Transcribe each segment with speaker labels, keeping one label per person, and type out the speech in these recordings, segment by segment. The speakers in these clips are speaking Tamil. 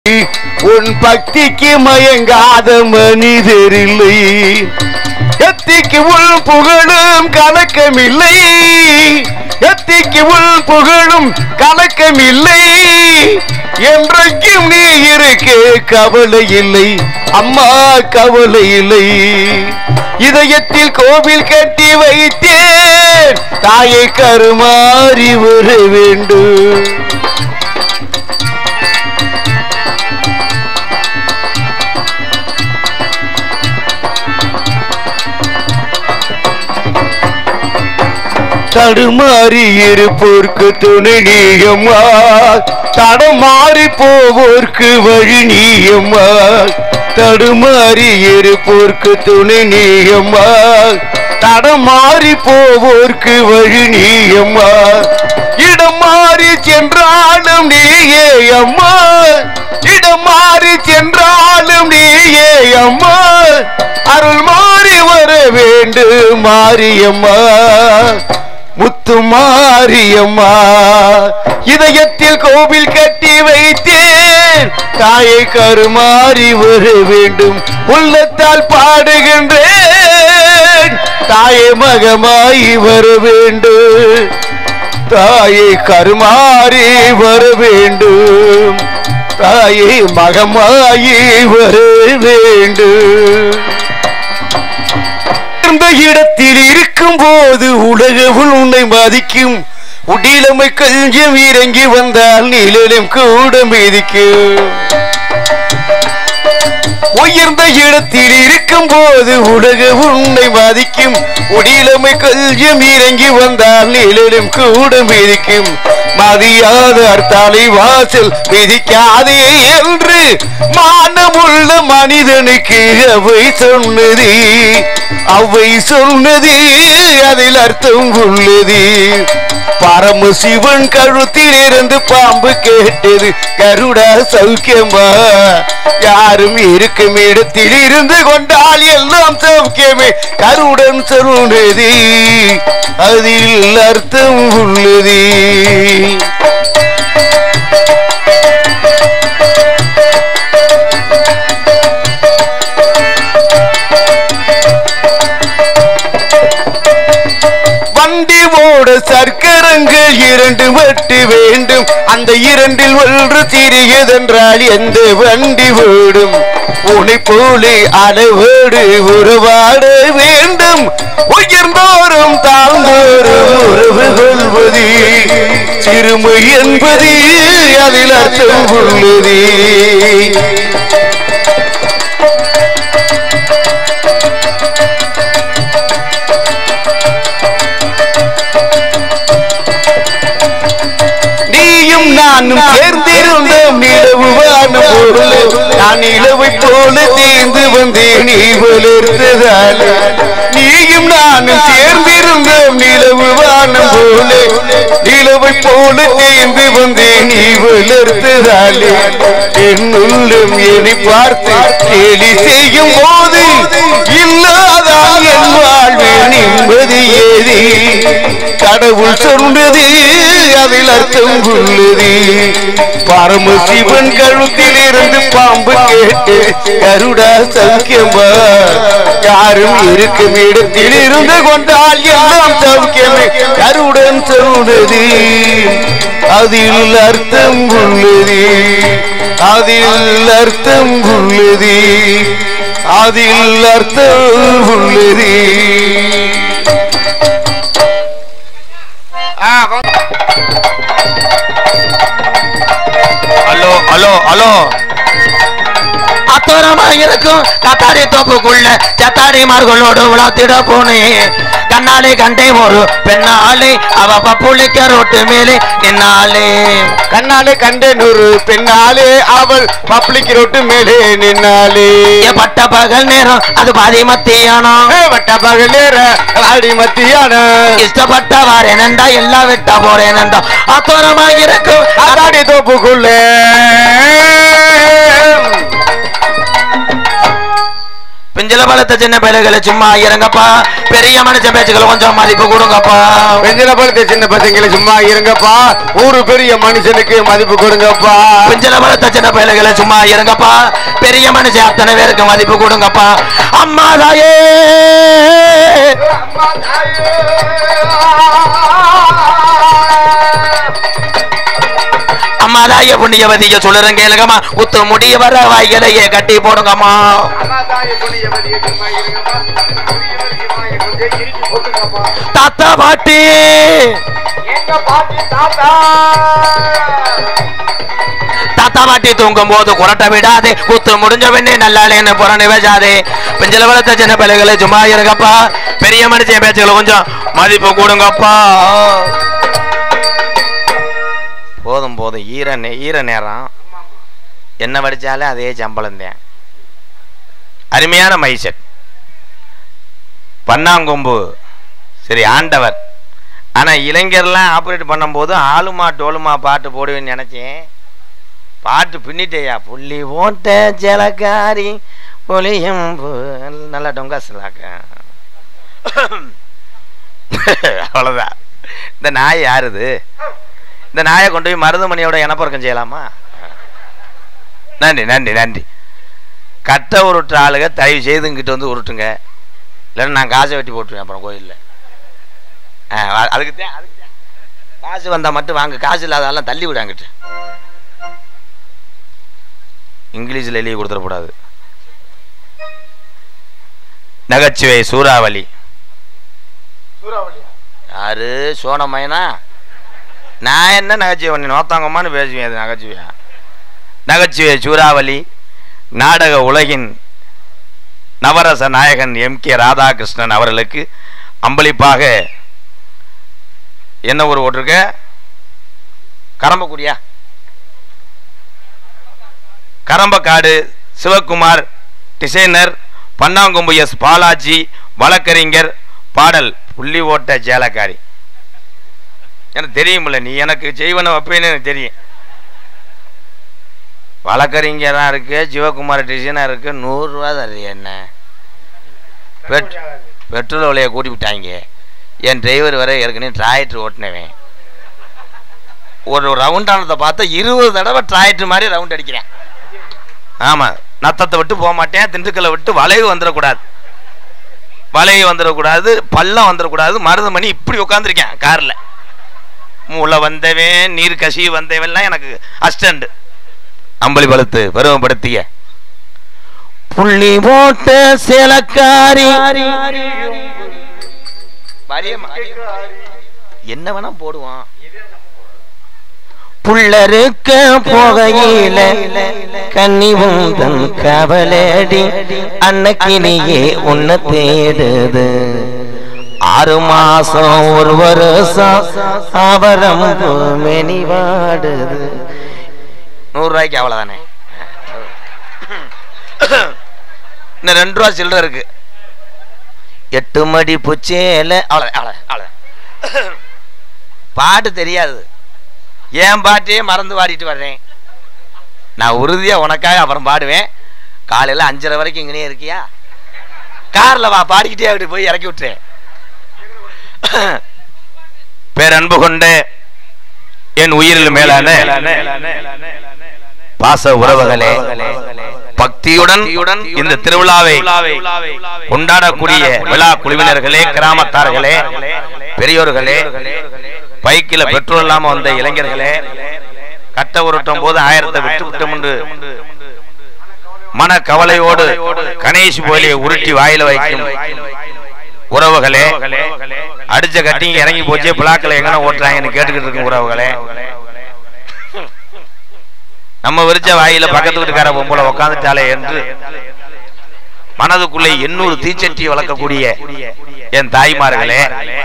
Speaker 1: உன் பக்திக்கு மயங்காத மனிதரில்லை. எத்திக்கு உள் புகழும் கலக்கமில்லை, எத்திக்கு உள் புகழும் கலக்கமில்லை. என்றைக்கும் நீ இருக்க கவலை இல்லை அம்மா, கவலை இல்லை. இதயத்தில் கோவில் கட்டி வைத்தேன், தாயை கருமாறி வர வேண்டும். தடுமாறி இருப்போர்க்கு துணை நீயம்மா, தடமாறி போவோர்க்கு வழி நீயம்மா. தடுமாறி இருப்போர்க்கு துணை நீயம்மா, தடமாறி போவோர்க்கு வழி நீயம்மா. இடம் மாறி சென்றாலும் நீயே அம்மா, இடம் மாறி சென்றாலும் நீயே அம்மா. அருள் மாறி வர வேண்டும் மாரியம்மா, முத்து மாரியம்மா. இதயத்தில் கோவில் கட்டி வைத்தேன், தாயை கருமாறி வர வேண்டும். உள்ளத்தால் பாடுகின்றேன், தாயை மகமாய் வர வேண்டும். தாயை கருமாறி வர வேண்டும், தாயை மகமாயி வர வேண்டும். இந்த இடத்தில் இருக்கும் போது உலகவுள் உன்னை மதிக்கும். உடிலமை கொஞ்சம் இறங்கி வந்தால் நிழலும் கூட மிதிக்கும். உயர்ந்த இடத்தில் இருக்கும் போது உலகவுள் உன்னை மதிக்கும். உடிலமை கொஞ்சம் இறங்கி வந்தால் நிழலும் கூட மிதிக்கும். மதியாத அர்த்தாலை வாசல் மிதிக்காதே என்று மானமுள்ள மனிதனுக்கு அவை சொன்னது, அவை சொன்னது அதில் அர்த்தம் உள்ளது. பரமசிவன் கழுத்தில் இருந்து பாம்பு கேட்டது, கருடா சௌக்கியமா. யாரும் இருக்கும் இடத்தில் இருந்து கொண்டால் எல்லாம் சௌக்கியமே, கருடன் சொன்னது அதில் அர்த்தம் உள்ளது. வண்டி ஓட சர்க்கரங்கள் இரண்டு வெட்டு வேண்டும். அந்த இரண்டில் ஒன்று சிறியதென்றால் எந்த வண்டி ஓடும்? உனை போலே அளவோடு உறவாட வேண்டும். உயர்ந்தோறும் தாழ்ந்தோறும் உறவு கொள்வது சிறுமை என்பது அதில் அர்த்தம் உள்ளது. நானும் சேர்ந்திருந்தோம் நிலவு வானம் போல, நான் நிலவை போல தேர்ந்து வந்தேன் நீ வளர்த்ததால். நீயும் நானும் சேர்ந்திருந்தோம் நிலவு வானம் போல, நிலவை போல தேர்ந்து வந்தேன் நீ வளர்த்ததால். என் உள்ளம் என்னை பார்த்து கேலி செய்யும் போது இல்லாதான் என் வாழ்வு நிம்மதி ஏது? கடவுள் சொன்னது அதில் அர்த்தம் உள்ளது. பரமசிவன் கழுத்தில் இருந்து பாம்பு கேட்டு, கருடா சௌக்கியமா. யாரும் இருக்கும் இடத்தில் இருந்து கொண்டால் எல்லாம் சௌக்கியமே, கருடன் சொன்னது அதில் அர்த்தம் உள்ளது. அதில் அர்த்தம் உள்ளது, அதில் அர்த்தம் உள்ளது. Hello hello hello.
Speaker 2: அத்தோரமா இருக்கும் கத்தாரி தோப்புக்குள்ள சத்தாரி மார்களோடு விளாத்திட போனேன். கண்ணாலே கண்டே ஒரு பெண்ணாலே, அவ பப்புளிக்க ரோட்டு மேலே நின்னாலே.
Speaker 1: கண்ணாலே கண்டேன் ஒரு பெண்ணாலே, அவள் பப்ளிக் ரோட்டு மேலே நின்னாலே.
Speaker 2: பட்ட பகல் நேரம் அது பாதி மத்தியானம்,
Speaker 1: பட்ட பகல் நேரம் பாதி மத்தியானம்.
Speaker 2: இஷ்டப்பட்ட வாரேனண்டா எல்லாம் விட்டா போறேனண்டா. அத்தோரமா இருக்கும்
Speaker 1: கத்தாரி தோப்புக்குள்ள
Speaker 2: பிஞ்சல பழத்த சின்ன பையல்களை சும்மா இருங்கப்பா, பெரிய மனுஷன் பேச்சுக்களை கொஞ்சம் மதிப்பு கொடுங்கப்பா.
Speaker 1: பிஞ்சல பழத்த சின்ன பசங்களை சும்மா இருங்கப்பா, ஒரு பெரிய மனுஷனுக்கு மதிப்பு கொடுங்கப்பா.
Speaker 2: பிஞ்சல பழத்த சின்ன பையல்களை சும்மா இருங்கப்பா, பெரிய மனுஷன் அத்தனை பேருக்கு மதிப்பு கொடுங்கப்பா. அம்மா தாயே அம்மா தாயே புண்ணியவதிய சொல்லுறேன் கேளுங்கம்மா, குத்து முடிய வர வாய்களையே கட்டி போடுங்கம்மா. தாத்தா பாட்டி தாத்தா பாட்டி தூங்கும் போது குரட்ட விடாதே, குத்து முடிஞ்ச பின்னே நல்லாலேன்னு புறணி வச்சாதே. பிஞ்சல வளர்த்த சின்ன பிள்ளைகளை சும்மா இருங்கப்பா, பெரிய மனுஷன் பேச்சுகளை கொஞ்சம் மதிப்பு கூடுங்கப்பா. போதும் போதும், ஈர நேரம் என்ன வடிச்சாலே அதே சம்பளம் தான். அருமையான மைசெட் பண்ணாங்கொம்பு சரி ஆண்டவர். ஆனா இளைஞர்லாம் ஆப்ரேட் பண்ணும்போது ஆளுமா டோலுமா பாட்டு போடுவேன்னு நினைச்சேன், பாட்டு பின்னிட்டேயா. புள்ளி ஓட்ட ஜலக்காரி புளியும் நல்ல டொங்காசலாக்க. அவ்வளவுதான். இந்த நாய் யாருது? இந்த நாயை கொண்டு போய் மருதுமணியோட இனப்பறக்கம் செய்யலாமா? நன்றி நன்றி நன்றி. கட்டை உருட்டுற ஆளுங்க தயவு செய்து இங்கிட்ட வந்து உருட்டுங்க, இல்லைன்னா நான் காசை வெட்டி போட்டுருவேன் அப்புறம் கோயிலில். அதுக்கு காசு வந்தால் மட்டும் வாங்க, காசு இல்லாதெல்லாம் தள்ளி விடாங்கிட்டு. இங்கிலீஷில் எழுதி கொடுத்துடக்கூடாது. நகைச்சுவை சூறாவளி. யாரு சோனமைனா? நான் என்ன நகைச்சுவை பண்ணி நோத்தாங்கம்மான்னு பேசுவேன். அது நகைச்சுவையா? நகைச்சுவை சூறாவளி நாடக உலகின் நவரச நாயகன் எம்.கே. ராதாகிருஷ்ணன் அவர்களுக்கு அம்பளிப்பாக என்ன ஒரு ஓட்டிருக்க? கரம்பக்குடியா? Karambakkadu Sivakumar, designer Pannangombu S. பாலாஜி, வழக்கறிஞர், பாடல் புள்ளி ஓட்ட ஜேலக்காரி. எனக்கு தெரியுமில்ல, நீ எனக்கு செய்வன வைப்பேன்னு எனக்கு தெரியும். வழக்கறிஞராக இருக்கு, சிவகுமார் டிசைனாக இருக்கு. 100 ரூபா தருது. என்ன பெட்ரோல் விலையை கூட்டி விட்டாங்க. என் டிரைவர் வர ஏற்கனவே டிராக்டர் ஓட்டினவன். ஒரு ரவுண்டானதை பார்த்தா 20 தடவை டிராக்டர் மாதிரி ரவுண்ட் அடிக்கிறேன். ஆமாம், நத்தத்தை விட்டு போக மாட்டேன், திண்டுக்கல்லை விட்டு வளைவு வந்துடக்கூடாது, வளைவு வந்துடக்கூடாது, பள்ளம் வந்துடக்கூடாது. மருதுமணி இப்படி உட்காந்துருக்கேன் காரில். மூளை வந்தவன் நீர் கசி வந்தவன்லாம் எனக்கு அஸ்டண்ட். அம்பளி பழுத்து பெருமைப்படுத்திய புள்ளி போட்ட சேலக்காரி என்ன வேணா போடுவான். புள்ளருக்க போகையில கன்னிவுந்தன் கவலடி அன்னக்கினியே உன்னை தேடுது. 6 மாசம் 1 வருஷம் அவரம் மெனிவாடுது. 100 ரூபாய்க்கு அவ்வளவுதானே. இன்னும் 2 ரூபா சில்லற இருக்கு. 8 மடி புச்சேல. அவ்வளவு பாட்டு தெரியாது, ஏன் பாட்டையே மறந்து பாடிட்டு வர்றேன். நான் உறுதியா உனக்காக அப்புறம் பாடுவேன். காலையில 5:30 வரைக்கும் இங்கனே இருக்கியா? கார்ல வா, பாடிக்கிட்டே அப்படி போய் இறக்கி விட்டுறேன். பேரன்பு கொண்ட என் உயிரில் மேலான பாச உறவுகளே, பக்தியுடன் இந்த திருவிழாவை கொண்டாடக்கூடிய விழா குழுவினர்களே, கிராமத்தார்களே, பெரியோர்களே, பைக்கில பெட்ரோல் இல்லாம வந்த இளைஞர்களே, கட்ட உருட்டும் போது 1000 விட்டு விட்டும் என்று மன கவலையோடு கணேஷ் போலியை உருட்டி வாயில வைக்கும் உறவுகளே, அடிச்ச கட்டிங்க இறங்கி போச்சு, பிளாக்கில் எங்கன்னா ஓட்டுறாங்கன்னு கேட்டுக்கிட்டு இருக்கும் உறவுகளே, நம்ம விரிச்ச வாயில பக்கத்து வீட்டுக்கார பொம்பளை உட்காந்துட்டாலே என்று மனதுக்குள்ளே 800 தீச்சட்டி வளர்க்கக்கூடிய என் தாய்மார்களே,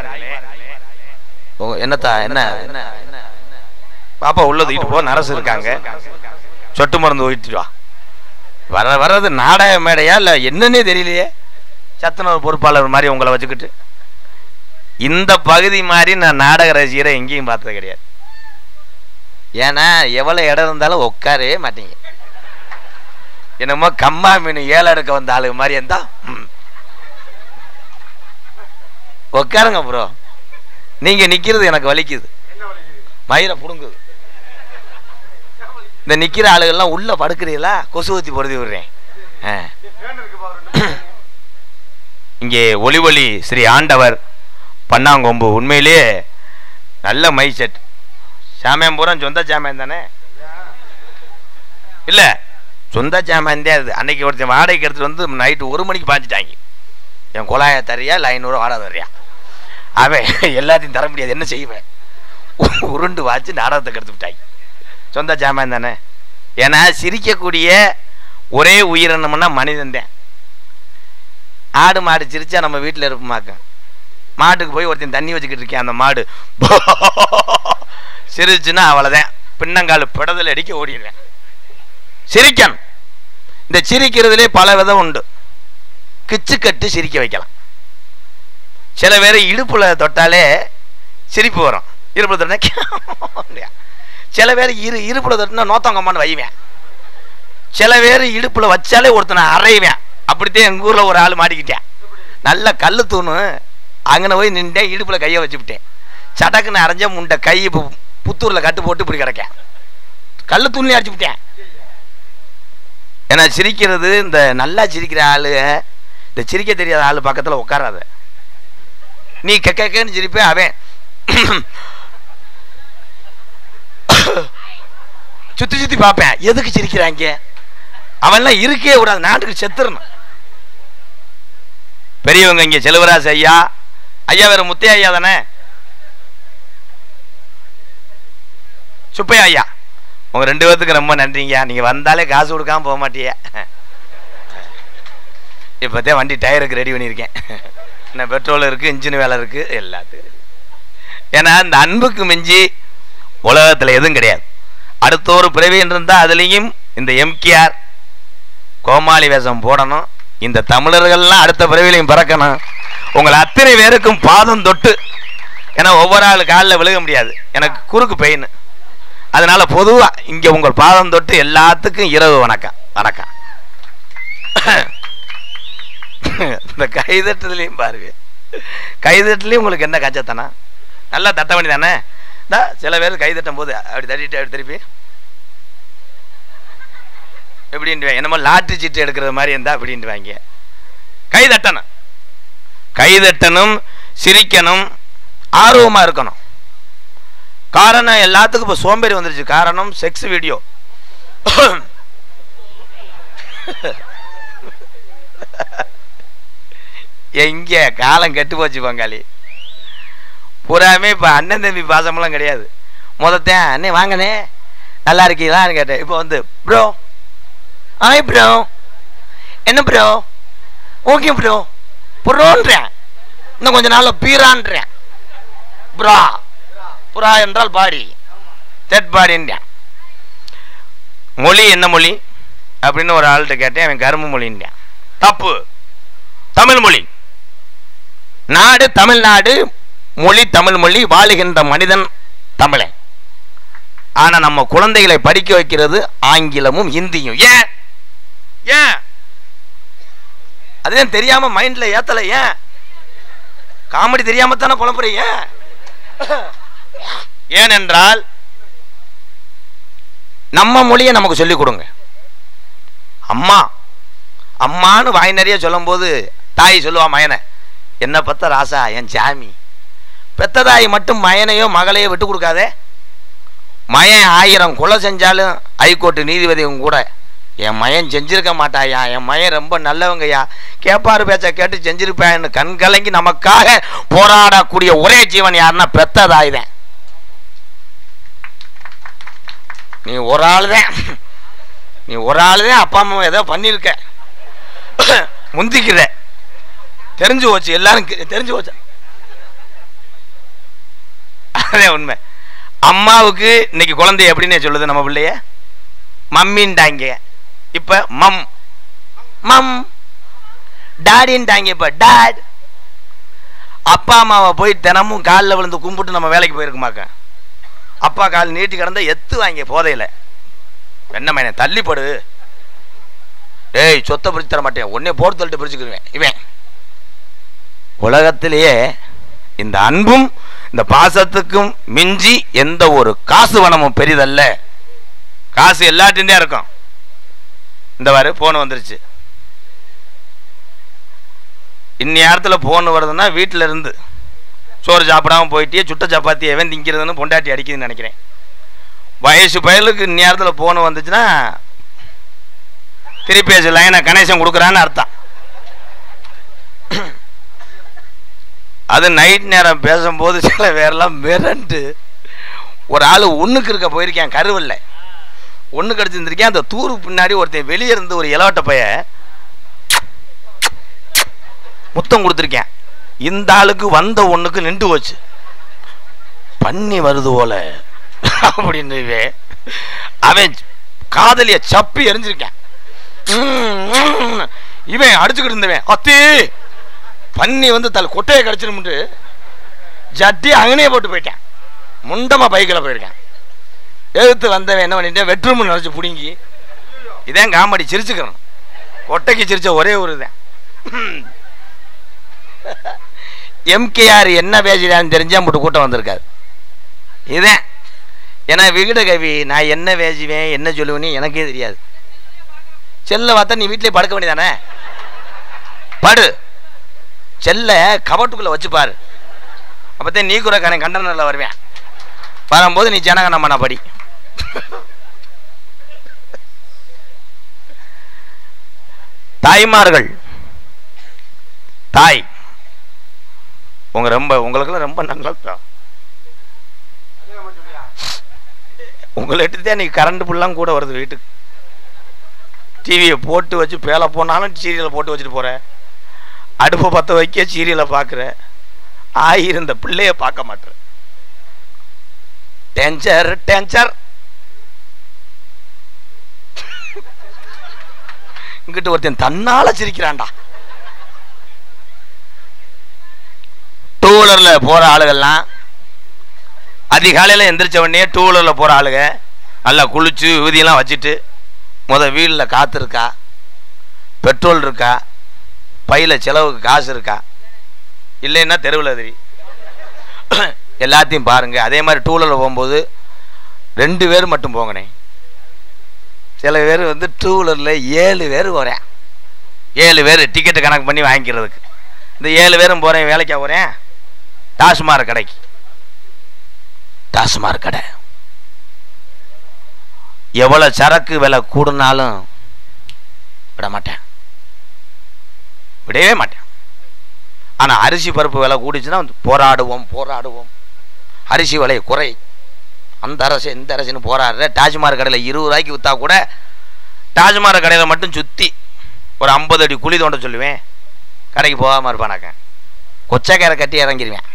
Speaker 2: என்னத்தா என்ன பாப்பா உள்ளது இட்டு போ, நரசு இருக்காங்க, சொட்டு மருந்து ஊற்றிட்டு வா. வர்றது நாடக மேடையா இல்ல என்னன்னே தெரியலையே. சத்துணவு பொறுப்பாளர் மாதிரி உங்களை வச்சுக்கிட்டு இந்த பகுதி மாதிரி நான் நாடக ரசிகரை எங்கேயும் பார்த்தது கிடையாது. ஏன்னா எவ்வளவு இடம் இருந்தாலும் உட்காரவே மாட்டீங்க. என்னமோ கம்மா மீன் ஏல எடுக்க வந்த ஆளு மாதிரி இருந்தா உட்காருங்க ப்ரோ. நீங்க நிக்கிறது எனக்கு வலிக்குது, மயிரை புடுங்குது. இந்த நிக்கிற ஆளுகள்லாம் உள்ள படுக்கிறீங்களா? கொசு ஊத்தி பொருதி விடுறேன். இங்கே ஒளிவொலி ஸ்ரீ ஆண்டவர் பண்ணாங்கொம்பு உண்மையிலேயே நல்ல மை செட். சாமியம் பூரா சொந்த சாமியம் தானே? இல்ல சொந்த சாமியம் தான் அது. அன்னைக்கு ஒருத்தன் வாடகைக்கு எடுத்துட்டு வந்து நைட்டு 1 மணிக்கு பாஞ்சிட்டாங்க. என் குழாய தரியா இல்லை 500 வாடகை தரியா? அவன் எல்லாத்தையும் தர முடியாது, என்ன செய்வேன்? உருண்டு வாச்சு நாடகத்தை எடுத்து விட்டாங்க. சொந்த சாமான் தானே. ஏன்னா சிரிக்கக்கூடிய ஒரே உயிரினம்னா மனிதன் தான். ஆடு மாடு சிரிச்சா நம்ம வீட்டில் இருப்போமாக்க. மாட்டுக்கு போய் ஒருத்தன் தண்ணி வச்சுக்கிட்டு இருக்கேன், அந்த மாடு சிரிச்சுன்னா அவ்வளோதான், பின்னங்கால் பிடதல் அடிக்க ஓடிடுவேன். சிரிக்கணும். இந்த சிரிக்கிறதுலே பல விதம் உண்டு. கிச்சு கட்டு சிரிக்க வைக்கலாம். சில பேர் இடுப்புல தொட்டாலே சிரிப்பு வரும், இடுப்புல தொட்டா. சில பேர் இடுப்புல தொட்டினா நோத்தங்கம்மான்னு வைவேன். சில பேர் இடுப்புல வச்சாலே ஒருத்தனை அரைவேன். அப்படித்தான் எங்கள் ஊரில் ஒரு ஆள் மாட்டிக்கிட்டேன். நல்ல கல் தூணு அங்கே போய் நின்றேன், இடுப்புல கையை வச்சுவிட்டேன். சடக்குன்னு அரைஞ்ச முண்டை கை புத்தூரில் கட்டு போட்டு இப்படி கிடக்கேன். கல் தூண்லேயே அடிச்சு விட்டேன். ஏன்னா சிரிக்கிறது, இந்த நல்லா சிரிக்கிற ஆளு, இந்த சிரிக்க தெரியாத ஆள் பக்கத்தில் உட்காராத. நீ கேன்னு சிரிப்பே, அவன் சுத்தி சுத்தி பார்ப்பேன், எதுக்கு சிரிக்கிறாங்க? அவன்லாம் இருக்கே கூடாது, நாட்டுக்கு செத்துறணும். பெரியவங்க இங்க செல்வராஜ் ஐயா, ஐயா வேற முத்தையா ஐயா தானே, சுப்பையா ஐயா, உங்க 2 பேத்துக்கு ரொம்ப நன்றிங்க. நீங்க வந்தாலே காசு கொடுக்காம போக மாட்டிய. இப்பதான் வண்டி டயருக்கு ரெடி பண்ணியிருக்கேன். என்ன பெட்ரோல் இருக்கு, இன்ஜின் வேலை இருக்கு, எல்லாத்துக்கும். ஏன்னா இந்த அன்புக்கு மிஞ்சி உலகத்தில் எதுவும் கிடையாது. அடுத்த ஒரு பிறவி இருந்தா அதுலேயும் இந்த எம்கேஆர் கோமாளி வேஷம் போடணும். இந்த தமிழர்கள்லாம் அடுத்த பிறவிலையும் பிறக்கணும். உங்களை அத்தனை பேருக்கும் பாதம் தொட்டு, ஏன்னா ஒவ்வொரு ஆள் காலில் விழுக முடியாது, எனக்கு குறுக்கு பெயின். அதனால பொதுவா இங்க உங்கள் பாதம் தொட்டு எல்லாத்துக்கும் இரவு வணக்கம். வணக்கம். இந்த கைதட்டுலையும் பாருங்க, கைதட்டுலையும் உங்களுக்கு என்ன கச்சத்தானா? நல்லா தட்ட வேண்டி தானே. சில பேர் கை தட்டும் போது அப்படி தட்டிட்டு அப்படி திருப்பி எப்படின்ட்டு என்னமோ லாட்டரி சீட்டு எடுக்கிற மாதிரி இருந்தா அப்படின்ட்டு வாங்க. கை தட்டணும், கை தட்டணும், சிரிக்கணும், ஆர்வமா இருக்கணும். காரணம் எல்லாத்துக்கும் இப்போ சோம்பேறி வந்துருச்சு. காரணம் செக்ஸ் வீடியோ. எங்க காலம் கெட்டு போச்சு பங்காளி. பூராமே இப்போ அண்ணன் தம்பி பாசமெல்லாம் கிடையாது. முதத்தேன் அண்ணே வாங்கண்ணே நல்லா இருக்கீங்களான்னு கேட்டேன். இப்போ வந்து ப்ரோ, ஆய் ப்ரோ, என்ன ப்ரோ, ஓகே ப்ரோ, ப்ரோன்றேன். இன்னும் கொஞ்ச நாள் பீரான்றேன். ப்ரா, புறா என்றால் பாடி, தெட் பாடின்றேன். மொழி என்ன மொழி அப்படின்னு ஒரு ஆள்கிட்ட கேட்டேன். அவன் கரும்பு மொழின்றேன். தப்பு, தமிழ் மொழி. நாடு தமிழ்நாடு, மொழி தமிழ் மொழி, வாழுகின்ற மனிதன் தமிழன். ஆனா நம்ம குழந்தைகளை படிக்க வைக்கிறது ஆங்கிலமும் ஹிந்தியும். ஏன் ஏன் அதே தெரியாம மைண்ட்ல ஏத்தல? ஏன் காமெடி தெரியாம தானே புலம்புறீங்க? ஏனென்றால் நம்ம மொழியை நமக்கு சொல்லிக் கொடுங்க. அம்மா அம்மான்னு வாய் நிறைய சொல்லும் போது தாய் சொல்லுவா மயனை, என்ன பத்த ராசா என் சாமி. பெத்ததாய் மட்டும் மயனையோ மகளையோ விட்டு கொடுக்காதே. மயன் 1000 கொலை செஞ்சாலும் ஹைகோர்ட்டு நீதிபதியும் கூட என் மயன் செஞ்சிருக்க மாட்டாயா, என் மயன் ரொம்ப நல்லவங்கய்யா, கேப்பாரு பேச்ச கேட்டு செஞ்சிருப்பேன்னு கண் கலங்கி நமக்காக போராடக்கூடிய ஒரே ஜீவன் யாருன்னா பெத்ததாய் தான். நீ ஒரு ஆள் தான், நீ ஒரு ஆள் தான் அப்பா அம்மா ஏதோ பண்ணிருக்க, முந்திக்கிற, தெரிஞ்சு போச்சு, எல்லாரும் தெரிஞ்சு போச்சு. அதே உண்மை. அம்மாவுக்கு இன்னைக்கு குழந்தை எப்படின்னு சொல்லுது நம்ம பிள்ளைய? மம்மின்டாங்க. இப்ப மம் மம். டாடின்டாங்க இப்ப டாட். அப்பா அம்மாவை போய் தினமும் காலில் விழுந்து கும்பிட்டு நம்ம வேலைக்கு போயிருக்குமாக்க. அப்பா கால் நீட்டி கிடந்தா எத்து வாங்க போதையில. என்ன தள்ளிப்படு. ஏய் சொத்தை பிரிச்சு தர மாட்டேன், உடனே போட்டு தள்ளிட்டு பிரிச்சுக்குவேன். இவன் உலகத்திலேயே இந்த அன்பும் இந்த பாசத்துக்கும் மிஞ்சி எந்த ஒரு காசு வனமும் பெரிதல்ல. காசு எல்லாத்தையும் தான் இருக்கும். இந்த வாரு போன் வந்துருச்சு. இந்நேரத்தில் போன் வருதுன்னா வீட்டில் இருந்து சோறு சாப்பிடாம போயிட்டே சுட்ட சப்பாத்தி எவன் திங்கிறதுன்னு பொண்டாட்டி அடிக்குதுன்னு நினைக்கிறேன். வயசு பயலுக்கு இந்நேரத்தில் போன் வந்துச்சுன்னா திருப்பி லைனை கனெக்ஷன் கொடுக்குறான்னு அர்த்தம். அது நைட் நேரம் பேசும்போது சில பேரெல்லாம் மிரண்டு ஒரு ஆள் ஒன்றுக்கு இருக்க போயிருக்கேன். கருவில்ல ஒன்று கடிச்சிருந்திருக்கேன். அந்த தூருக்கு பின்னாடி ஒருத்தன் வெளியே இருந்து ஒரு இலவட்ட பைய முத்தம் கொடுத்துருக்கேன். இந்த ஆளுக்கு வந்த ஒன்றுக்கு நின்று போச்சு. பண்ணி வருது போல அப்படின்னு அவன் காதலிய சப்பி எரிஞ்சிருக்கேன். இவன் அடிச்சுக்கிட்டு இருந்தவன் அத்தி பண்ணி வந்து தலை கொட்டையை கடிச்சிருமுட்டு ஜட்டி அங்கனே போட்டு போயிட்டேன். முண்டமா பைக்கில் போயிருக்கேன். எழுத்து வந்தவன் என்ன பண்ணிட்டேன், வெற்றுமு நினைச்சு பிடுங்கி இதான் காமெடி. சிரிச்சுக்கிறேன். கொட்டைக்கு சிரிச்ச ஒரே ஒரு தான். எம்கேஆர் என்ன பேசுறான்னு தெரிஞ்சா மட்டும் கூட்டம் வந்திருக்காது. இதான் ஏன்னா விகட கவி நான் என்ன பேசுவேன் என்ன சொல்லுவேன்னு எனக்கே தெரியாது. செல்ல பார்த்தா நீ வீட்டிலே படுக்க வேண்டியதானே, படு. செல்ல கபட்டுக்குள்ள வச்சு பாரு. அப்பதான் நீ கூட கண்டனர்ல வருவேன். வரும்போது நீ ஜனகணமன படி. தாய்மார்கள், தாய் உங்களுக்குலாம் ரொம்ப நல்லா உங்களை எடுத்துதான் நீ கரண்ட் புல்லாம் கூட வருது வீட்டுக்கு. டிவியை போட்டு வச்சு பேல போனாலும் சீரியலை போட்டு வச்சுட்டு போற, அடுப்பை பற்ற வைக்க சீரியலை பார்க்குற, ஆயிருந்த பிள்ளைய பார்க்க மாட்டேற. Tensor tensor. இங்கிட்ட ஒருத்தன் தன்னால சிரிக்கிறான்டா. டூ வீலர்ல போற ஆளுகள்லாம் அதிகாலையில் எந்திரிச்ச உடனே டூ வீலரில் போகிற ஆளுங்க நல்லா குளிச்சு ஊதியெல்லாம் வச்சுட்டு வீலில் காற்று இருக்கா, பெட்ரோல் இருக்கா, பையில் செலவுக்கு காசு இருக்கா, இல்லைன்னா தெருவில் எதிரி எல்லாத்தையும் பாருங்க. அதே மாதிரி டூ வீலரில் போகும்போது 2 பேர் மட்டும் போங்கண்ணே. சில பேர் டூ வீலரில் 7 பேர் போகிறேன். 7 பேர் டிக்கெட்டு கணக்கு பண்ணி வாங்கிக்கிறதுக்கு. இந்த 7 பேரும் போகிறேன். வேலைக்கா போகிறேன்? டாஸ்மார்க் கடைக்கு. டாஸ்மார்க் கடை எவ்வளோ சரக்கு விலை கூடுனாலும் விட மாட்டேன், விடவே மாட்டேன். ஆனால் அரிசி பருப்பு விலை கூடிச்சுன்னா போராடுவோம். அரிசி விலை குறை, அந்த அரசு இந்த அரசுன்னு போராடுற. டாஸ்மார்க் கடையில் 20 ரூபாய்க்கு விற்றா கூட டாஸ்மார்க் கடையில் மட்டும் சுற்றி ஒரு 50 அடி குழி தோண்ட சொல்லுவேன். கடைக்கு போகாமல் இருப்பானாக்க கொச்சக்காரை கட்டி இறங்கிடுவேன்.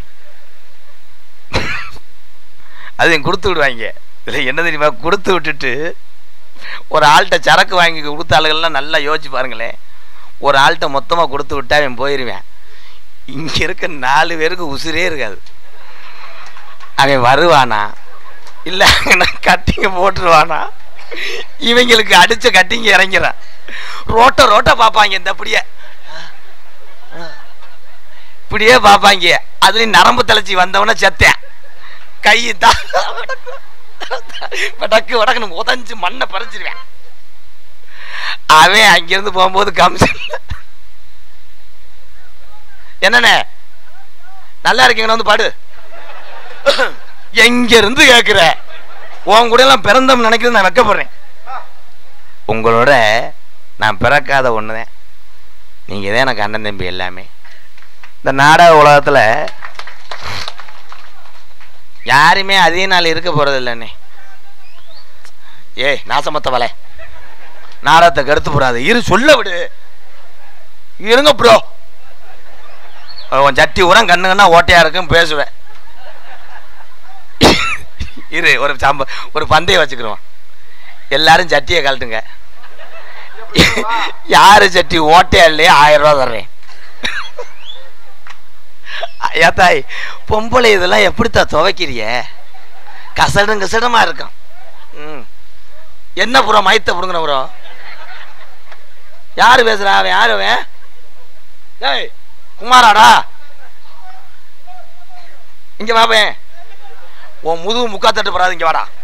Speaker 2: அதையும் கொடுத்து விடுவாங்க. இதில் என்ன தெரியுமா, கொடுத்து விட்டுட்டு ஒரு ஆள்கிட்ட சரக்கு வாங்கி கொடுத்த ஆளுகள்லாம் நல்லா யோசிச்சு பாருங்களேன். ஒரு ஆள்கிட்ட மொத்தமாக கொடுத்து விட்டா அவன் போயிடுவேன். இங்கே இருக்க 4 பேருக்கு உசுரே இருக்காது. அவன் வருவானா இல்லை கட்டிங்க போட்டுருவானா, இவங்களுக்கு அடிச்ச கட்டிங்க இறங்கிறான். ரோட்டை பார்ப்பாங்க. இந்த இப்படியே பார்ப்பாங்க. அதுலேயும் நரம்பு தலைச்சி வந்தவன செத்தேன். கை வடக்குன்னு உதஞ்சு மண்ணை பறிச்சிருவேன். அவன் அங்கிருந்து போகும்போது கம்சன் என்னண்ணே நல்லா இருக்கீங்கன்னு பாடு. எங்க இருந்து கேட்கிற? உன் கூட எல்லாம் பிறந்தம் நினைக்கிறது நான் வெக்கப்படுறேன். உங்களோட நான் பிறக்காத ஒண்ணுதான். நீங்க தான் எனக்கு அண்ணன் தம்பி எல்லாமே. இந்த நாடக உலகத்துல யாருமே அதே நாள் இருக்க போறது இல்லைண்ணே. ஏய் நாசமத்த வலை நாடகத்தை கருத்து போறாது. சொல்ல விடு, இருங்க ப்ரோ. உன் சட்டி உரம் கண்ணுங்கன்னா ஓட்டையா இருக்கும் பேசுவேன். ஒரு பந்தயம் வச்சுக்கிறோம். எல்லாரும் சட்டியை கழட்டுங்க. யாரு சட்டி ஓட்டையா இல்லையா 1000 ரூபா தர்றேன். ஏத்தாய் பொம்பளை இதெல்லாம் எப்படித்தான் துவைக்கிறிய? கசடமா இருக்கும். என்ன புறம் மயத்த புடுங்கின புறம் யாரு பேசுறா? அவன் யாரு? அவன் ஏய் குமாராடா, இங்க வாப்பேன். உன் முதுகு முக்காத்தட்டு போறாது, இங்க வாடா.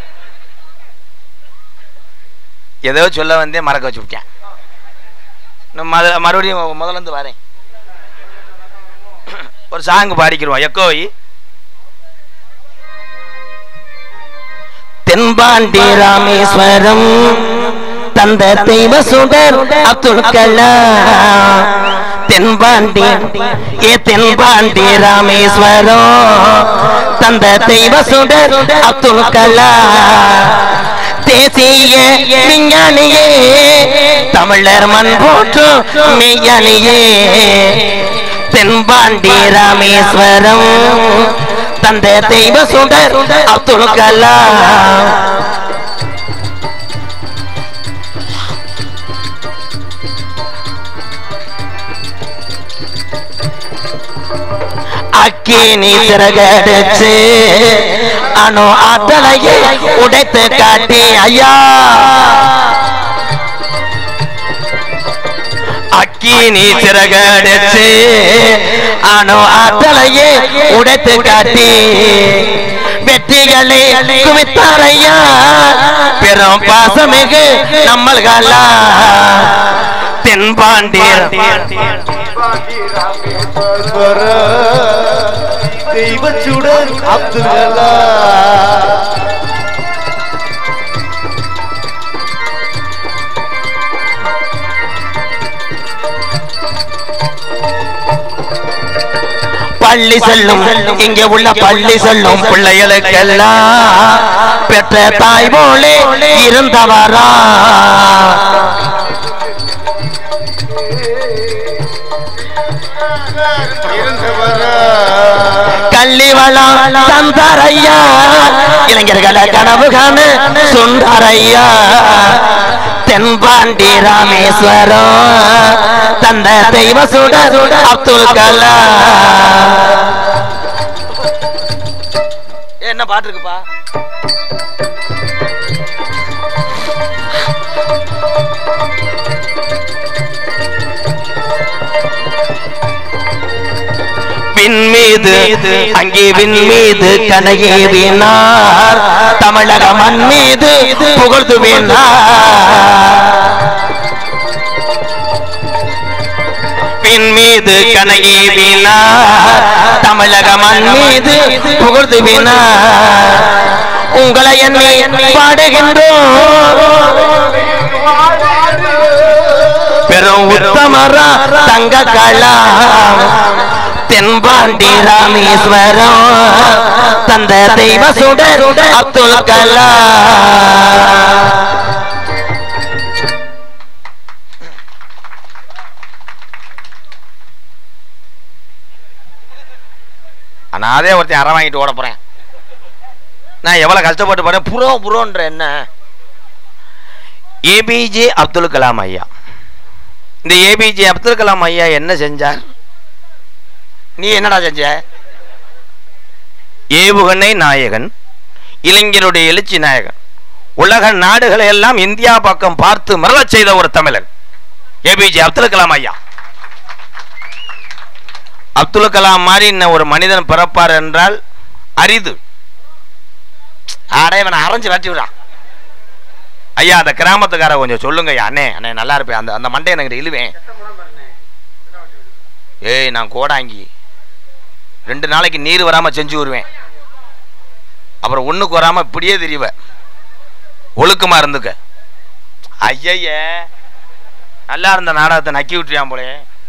Speaker 2: ஏதோ சொல்ல வந்தே மறக்க வச்சு விட்டேன். மறுபடியும் முதல்ல இருந்து வரேன். ஒரு சாங் பாடிக்கிறோம். எக்கோய்
Speaker 3: தென்பாண்டி ராமேஸ்வரம் தந்த தெய்வ சுடர் அப்துல் கலாம். தென்பாண்டி ராமேஸ்வரம் தந்த தெய்வ சுடர் அப்துல் கலாம். தேசிய விஞ்ஞானியே, தமிழர் மண் போற்றும் மெய்யானியே. தென்பாண்டி ராமேஸ்வரம் தந்த தெய்வ சுடர் அப்துல் கலாம். அக்கினி சிறகடிச்சு அணு ஆற்றலையை உடைத்து காட்டி ஐயா. அக்கினி சிறகடிச்சு அணு ஆற்றலையை உடைத்து காட்டி வெற்றிகளை குவித்தாரையா. பெரும் பாசமிகு நம்மள்களா. தென்பாண்டி
Speaker 1: தெய்வச்சுடன் அப்துல் கலாம்.
Speaker 3: பள்ளி செல்லும் இங்கே உள்ள பள்ளி செல்லும் பிள்ளைகளுக்கெல்லாம் பெற்ற தாய் போலே இருந்தவரா. கள்ளிவளம் தந்தாரையா, இளைஞர்களை கனவு காண சுந்தரையா. தென்பாண்டி ராமேஸ்வரம் தந்த தெய்வ சுடர் அப்துல் கலாம்.
Speaker 2: என்ன பாட்டு இருக்குப்பா?
Speaker 3: விண்மீது அங்கே விண்மீது கனகேவினார், தமிழக மண் மீது புகழ்ந்து வீணார். விண்மீது கனகேவினார், தமிழக மண் மீது புகழ்ந்து வீணார். உங்களை எண்ணி பாடுகின்றோம் பெரும் உத்தமரா தங்க கலாம். தென்பாண்டி ராமேஸ்வரம் தந்த தெய்வ சுடர் அப்துல் கலாம்.
Speaker 2: அதே ஒருத்தன் அறம் வாங்கிட்டு ஓட போறேன். நான் எவ்வளவு கஷ்டப்பட்டு போறேன். புரோன்ற என்ன? ஏபிஜே அப்துல் கலாம் ஐயா. இந்த ஏபிஜே அப்துல் கலாம் ஐயா என்ன செஞ்சார்? நீ என்னடா செஞ்ச? ஏவுகணை நாயகன், இளைஞருடைய எழுச்சி நாயகன், உலக நாடுகளை எல்லாம் இந்தியா பக்கம் பார்த்து மறளச் செய்த ஒரு தமிழன் ஏபிஜே அப்துல் கலாம் ஐயா. அப்துல் கலாம் மாதிரி இன்னும் ஒரு மனிதன் பிறப்பார் என்றால் அரிது. அடையவனை அரைஞ்சு வச்சு விடான். ஐயா அந்த கிராமத்துக்கார கொஞ்சம் சொல்லுங்க ஐயா. அண்ணே அண்ணே நல்லா இருப்பேன். அந்த அந்த மண்டை எனக்கு இழுவேன். ஏய் நான் கோடாங்கி 2 நாளைக்கு நீர் வராம செஞ்சு வருவேன். அப்புறம் ஒண்ணுக்கு வராம இப்படியே தெரிவ. ஒழுக்கமா இருந்துக்க. ஐய நல்லா இருந்த நாடகத்தை நக்கி விட்டுறியான் போலே.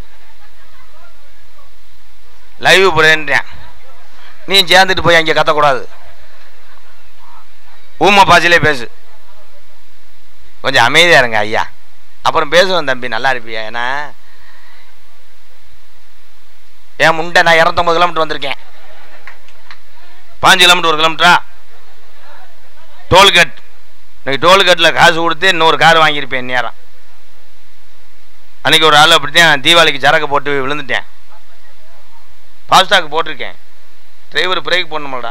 Speaker 2: லைவ் போறேன். நீ சேர்ந்துட்டு போய் அங்கே கத்தக்கூடாது. ஊமை பாசிலே பேசு. கொஞ்சம் அமைதியா இருங்க ஐயா. அப்புறம் பேசுவேன் தம்பி. நல்லா இருப்பியா? ஏன்னா ஏன் முண்டை நான் 250 கிலோமீட்டர் வந்திருக்கேன். 5 கிலோமீட்டர் 1 கிலோமீட்டரா டோல்கேட். இன்னைக்கு டோல்கேட்டில் காசு கொடுத்து இன்னொரு கார் வாங்கியிருப்பேன் நேரம். அன்னைக்கு ஒரு ஆள் அப்படித்தான் தீபாவளிக்கு சரக்கு போட்டு விழுந்துட்டேன். ஃபாஸ்டாக் போட்டிருக்கேன். டிரைவர் பிரேக் போடணுமாடா.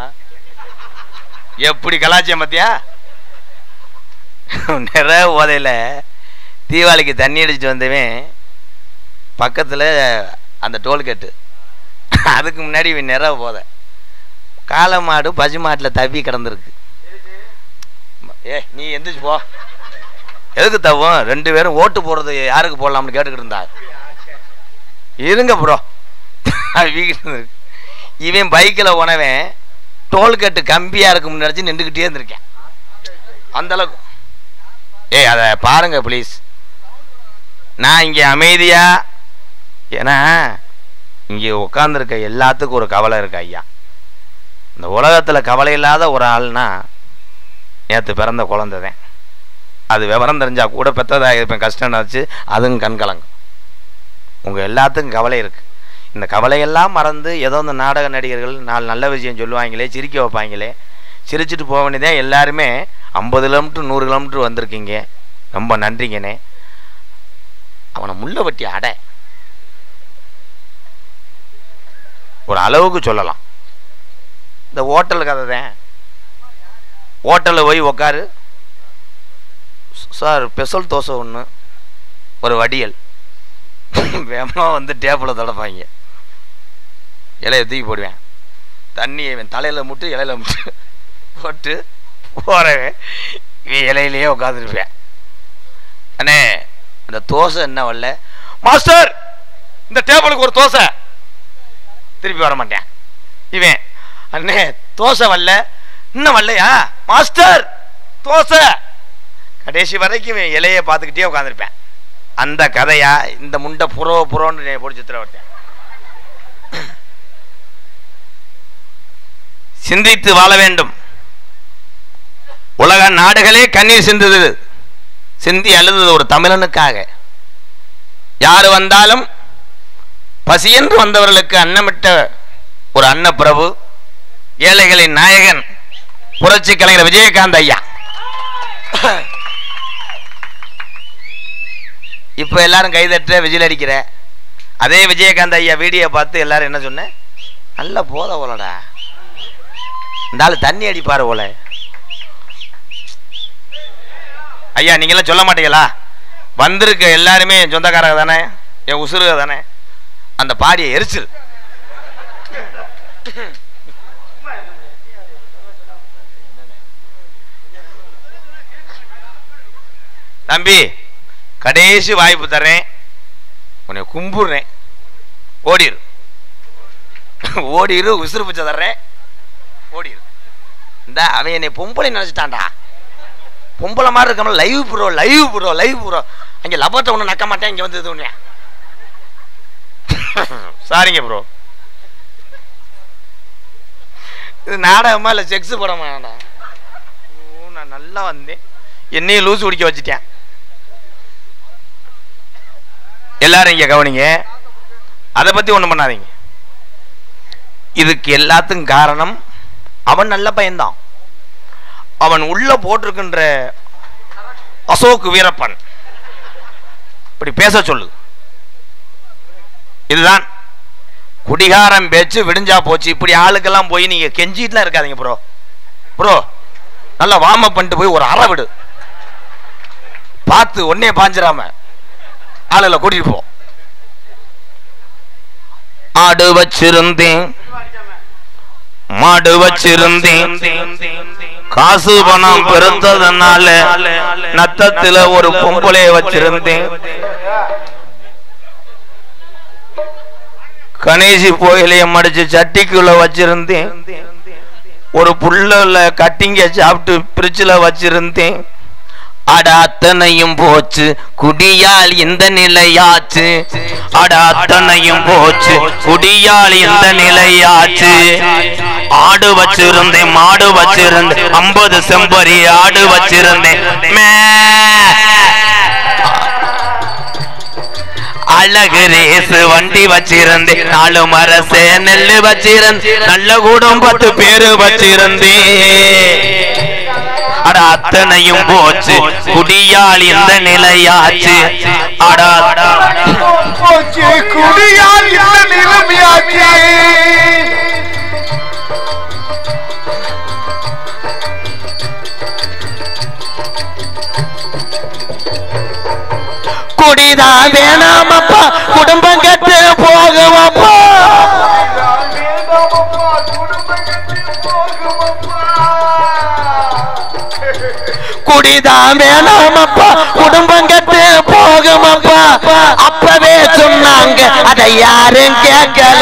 Speaker 2: எப்படி கலாச்சியம் பார்த்தியா? நிறைய ஓதையில் தீபாவளிக்கு தண்ணி அடிச்சுட்டு வந்தவன் பக்கத்தில் அந்த டோல்கேட்டு, அதுக்கு முன்னாடி இவன் நிறவ போத காளை மாடு பசு மாட்டில் தவி கிடந்திருக்கு. நீ எந்திரிச்சு போ. எதுக்கு தவும்? 2 பேரும் ஓட்டு போடுறது யாருக்கு போடலாம்னு கேட்டுக்கிட்டு இருந்தா. இருங்க ப்ரோ. இவன் பைக்கில் போனவன் டோல்கேட்டு கம்பியாக இருக்கும் நினச்சி நின்றுக்கிட்டே இருந்திருக்கேன். அந்தளவுக்கு அதை பாருங்க ப்ளீஸ். நான் இங்கே அமைதியாக, ஏன்னா இங்கே உட்காந்துருக்க எல்லாத்துக்கும் ஒரு கவலை இருக்கு ஐயா. இந்த உலகத்தில் கவலை இல்லாத ஒரு ஆள்னா நேற்று பிறந்த குழந்தைதான். அது விவரம் தெரிஞ்சால் கூட பெற்றதாக இருப்பேன், கஷ்டம் வச்சு அதுவும் கண்கலங்கும். உங்கள் எல்லாத்துக்கும் கவலை இருக்குது. இந்த கவலையெல்லாம் மறந்து ஏதோ இந்த நாடக நடிகர்கள் 4 நல்ல விஷயம் சொல்லுவாங்களே, சிரிக்க வைப்பாங்களே, சிரிச்சுட்டு போக வேண்டியதான். எல்லாருமே 50 கிலோமீட்டர் 100 கிலோமீட்டர் வந்திருக்கீங்க, ரொம்ப நன்றிங்கண்ணே. அவனை முள்ள வட்டி அடை ஒரு அளவுக்கு சொல்லலாம். இந்த ஹோட்டல் கதை தான். ஹோட்டலில் போய் உக்காரு சார், ஸ்பெஷல் தோசை ஒன்று, ஒரு வடியல். வேகமாக வந்து டேபிளில் தொடப்பாங்க, இலையை தூக்கி போடுவேன். தண்ணியை தலையில் முட்டு இலையில முட்டு போட்டு போகிறவன் இலையிலேயே உட்காந்துருப்பேன். அண்ணே இந்த தோசை என்ன வரல மாஸ்டர், இந்த டேபிளுக்கு ஒரு தோசை. திருப்பி வர மாட்டேன். இவன் அண்ணே தோசை வரல, இன்னும் வரலையா மாஸ்டர் தோசை. கடைசி வரைக்கும் இவன் இலையை பார்த்துக்கிட்டே உட்காந்துருப்பேன். அந்த கதையா இந்த முண்டை புரோன்னு பிடிச்சி திரவட்டேன். சிந்தித்து வாழ வேண்டும். உலக நாடுகளே கண்ணீர் சிந்துது, சிந்தி அழுது ஒரு தமிழனுக்காக. யாரு வந்தாலும் பசியென்று வந்தவர்களுக்கு அன்னமிட்ட ஒரு அன்ன பிரபு, ஏழைகளின் நாயகன் புரட்சி கலைஞர் விஜயகாந்த் ஐயா. இப்ப எல்லாரும் கைதட்ட விஜில் அடிக்கிற அதே விஜயகாந்த் ஐயா வீடியோ பார்த்து எல்லாரும் என்ன சொன்ன, நல்ல போத போலடா, இந்த ஆளு தண்ணி அடிப்பாரு போல. ஐயா நீங்களாம் சொல்ல மாட்டீங்களா? வந்திருக்க எல்லாருமே என் சொந்தக்காரங்க தானே, என் உசுருக தானே. அந்த பாடியை எரிச்சிரு. தம்பி கடைசி வாய்ப்பு தர்றேன், உன்னை கும்பிடுறேன், ஓடிரு ஓடிரு, உசுறு பிச்சை தர்றேன், ஓடிரு. இந்த அவன் என்னை பொம்பளை நினைச்சிட்டான்டா. பொம்பளை மாதிரி இருக்காம live bro live bro live bro. அங்கே லபத்தை ஒன்று நக்க மாட்டேன், இங்கே வந்து இது ஒன்று. சாரிங்க ப்ரோ, இது நாடகமா இல்லை செக்ஸ் படமா? நான் நல்லா வந்தேன், என்னையும் லூசு குடிக்க வச்சுட்டேன். எல்லாரும் இங்க கவனிங்க, அதை பத்தி ஒண்ணும் பண்ணாதீங்க. இதுக்கு எல்லாத்துக்கும் காரணம் அவன் நல்ல பையன்தான். அவன் உள்ள போட்டிருக்கின்ற அசோக் வீரப்பன் இப்படி பேச சொல்லு. இதுதான் குடிகாரம் பேச்சு, விடிஞ்சா போச்சு. இப்படி ஆளுக்கெல்லாம் போய் நீங்க கெஞ்சிட்டுலாம் இருக்காதீங்க ப்ரோ. ப்ரோ நல்லா வார்ம் அப் பண்ணிட்டு போய் ஒரு அரை விடு, பார்த்து ஒன்னே பாஞ்சிராம ஆளுல கூட்டிட்டு போ. ஆடு வச்சிருந்தேன், மாடு வச்சிருந்தேன், காசு பணம் பெருத்ததுனால நத்தத்துல ஒரு பொம்பளைய வச்சிருந்தேன். கணேசி கோயிலைய மடிச்சு சட்டிக்குள்ள வச்சிருந்தேன். ஒரு புல்ல கட்டிங்க சாப்பிட்டு பிரிட்ஜில் வச்சிருந்தேன். அட அத்தனையும் போச்சு, குடியால் இந்த நிலையாச்சு. அட அத்தனையும் போச்சு, குடியால் இந்த நிலையாச்சு. ஆடு வச்சிருந்தேன், மாடு வச்சிருந்தேன், 50 செம்பரி ஆடு வச்சிருந்தேன். அழகு ரேசு வண்டி வச்சிருந்தேன், 4 மரசே நெல்லு வச்சிருந்தேன், நல்ல கூடம் 10 பேரு வச்சிருந்தேன். அட அத்தனையும் போச்சு, குடியால் இந்த நிலையாச்சு. அடா போச்சு, குடியால் இந்த நிலைமையாச்சு.
Speaker 3: குடிதான் வேணாமப்பா குடும்பம் கட்டு போகுமப்பா குடிதான் வேணாமப்பா குடும்பம் கட்டு போகுமப்பா அப்பவே சொன்னாங்க அதை யாரும் கேட்கல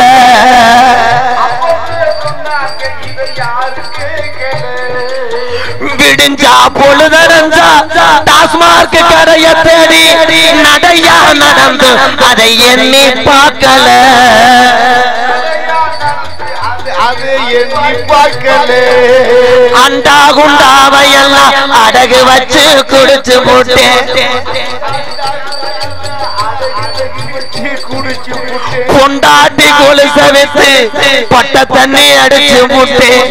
Speaker 3: விடிஞ்சா பொழுதடைஞ்சா டாஸ்மார்க் கடைய தேடி நடையா நடந்து அதை எண்ணி பார்க்கல அண்டா குண்டாவையெல்லாம் அடகு வச்சு குடிச்சு போட்டேன் பொண்டாட்டி கொலுச வித்து பட்ட தண்ணி அடிச்சு போட்டேன்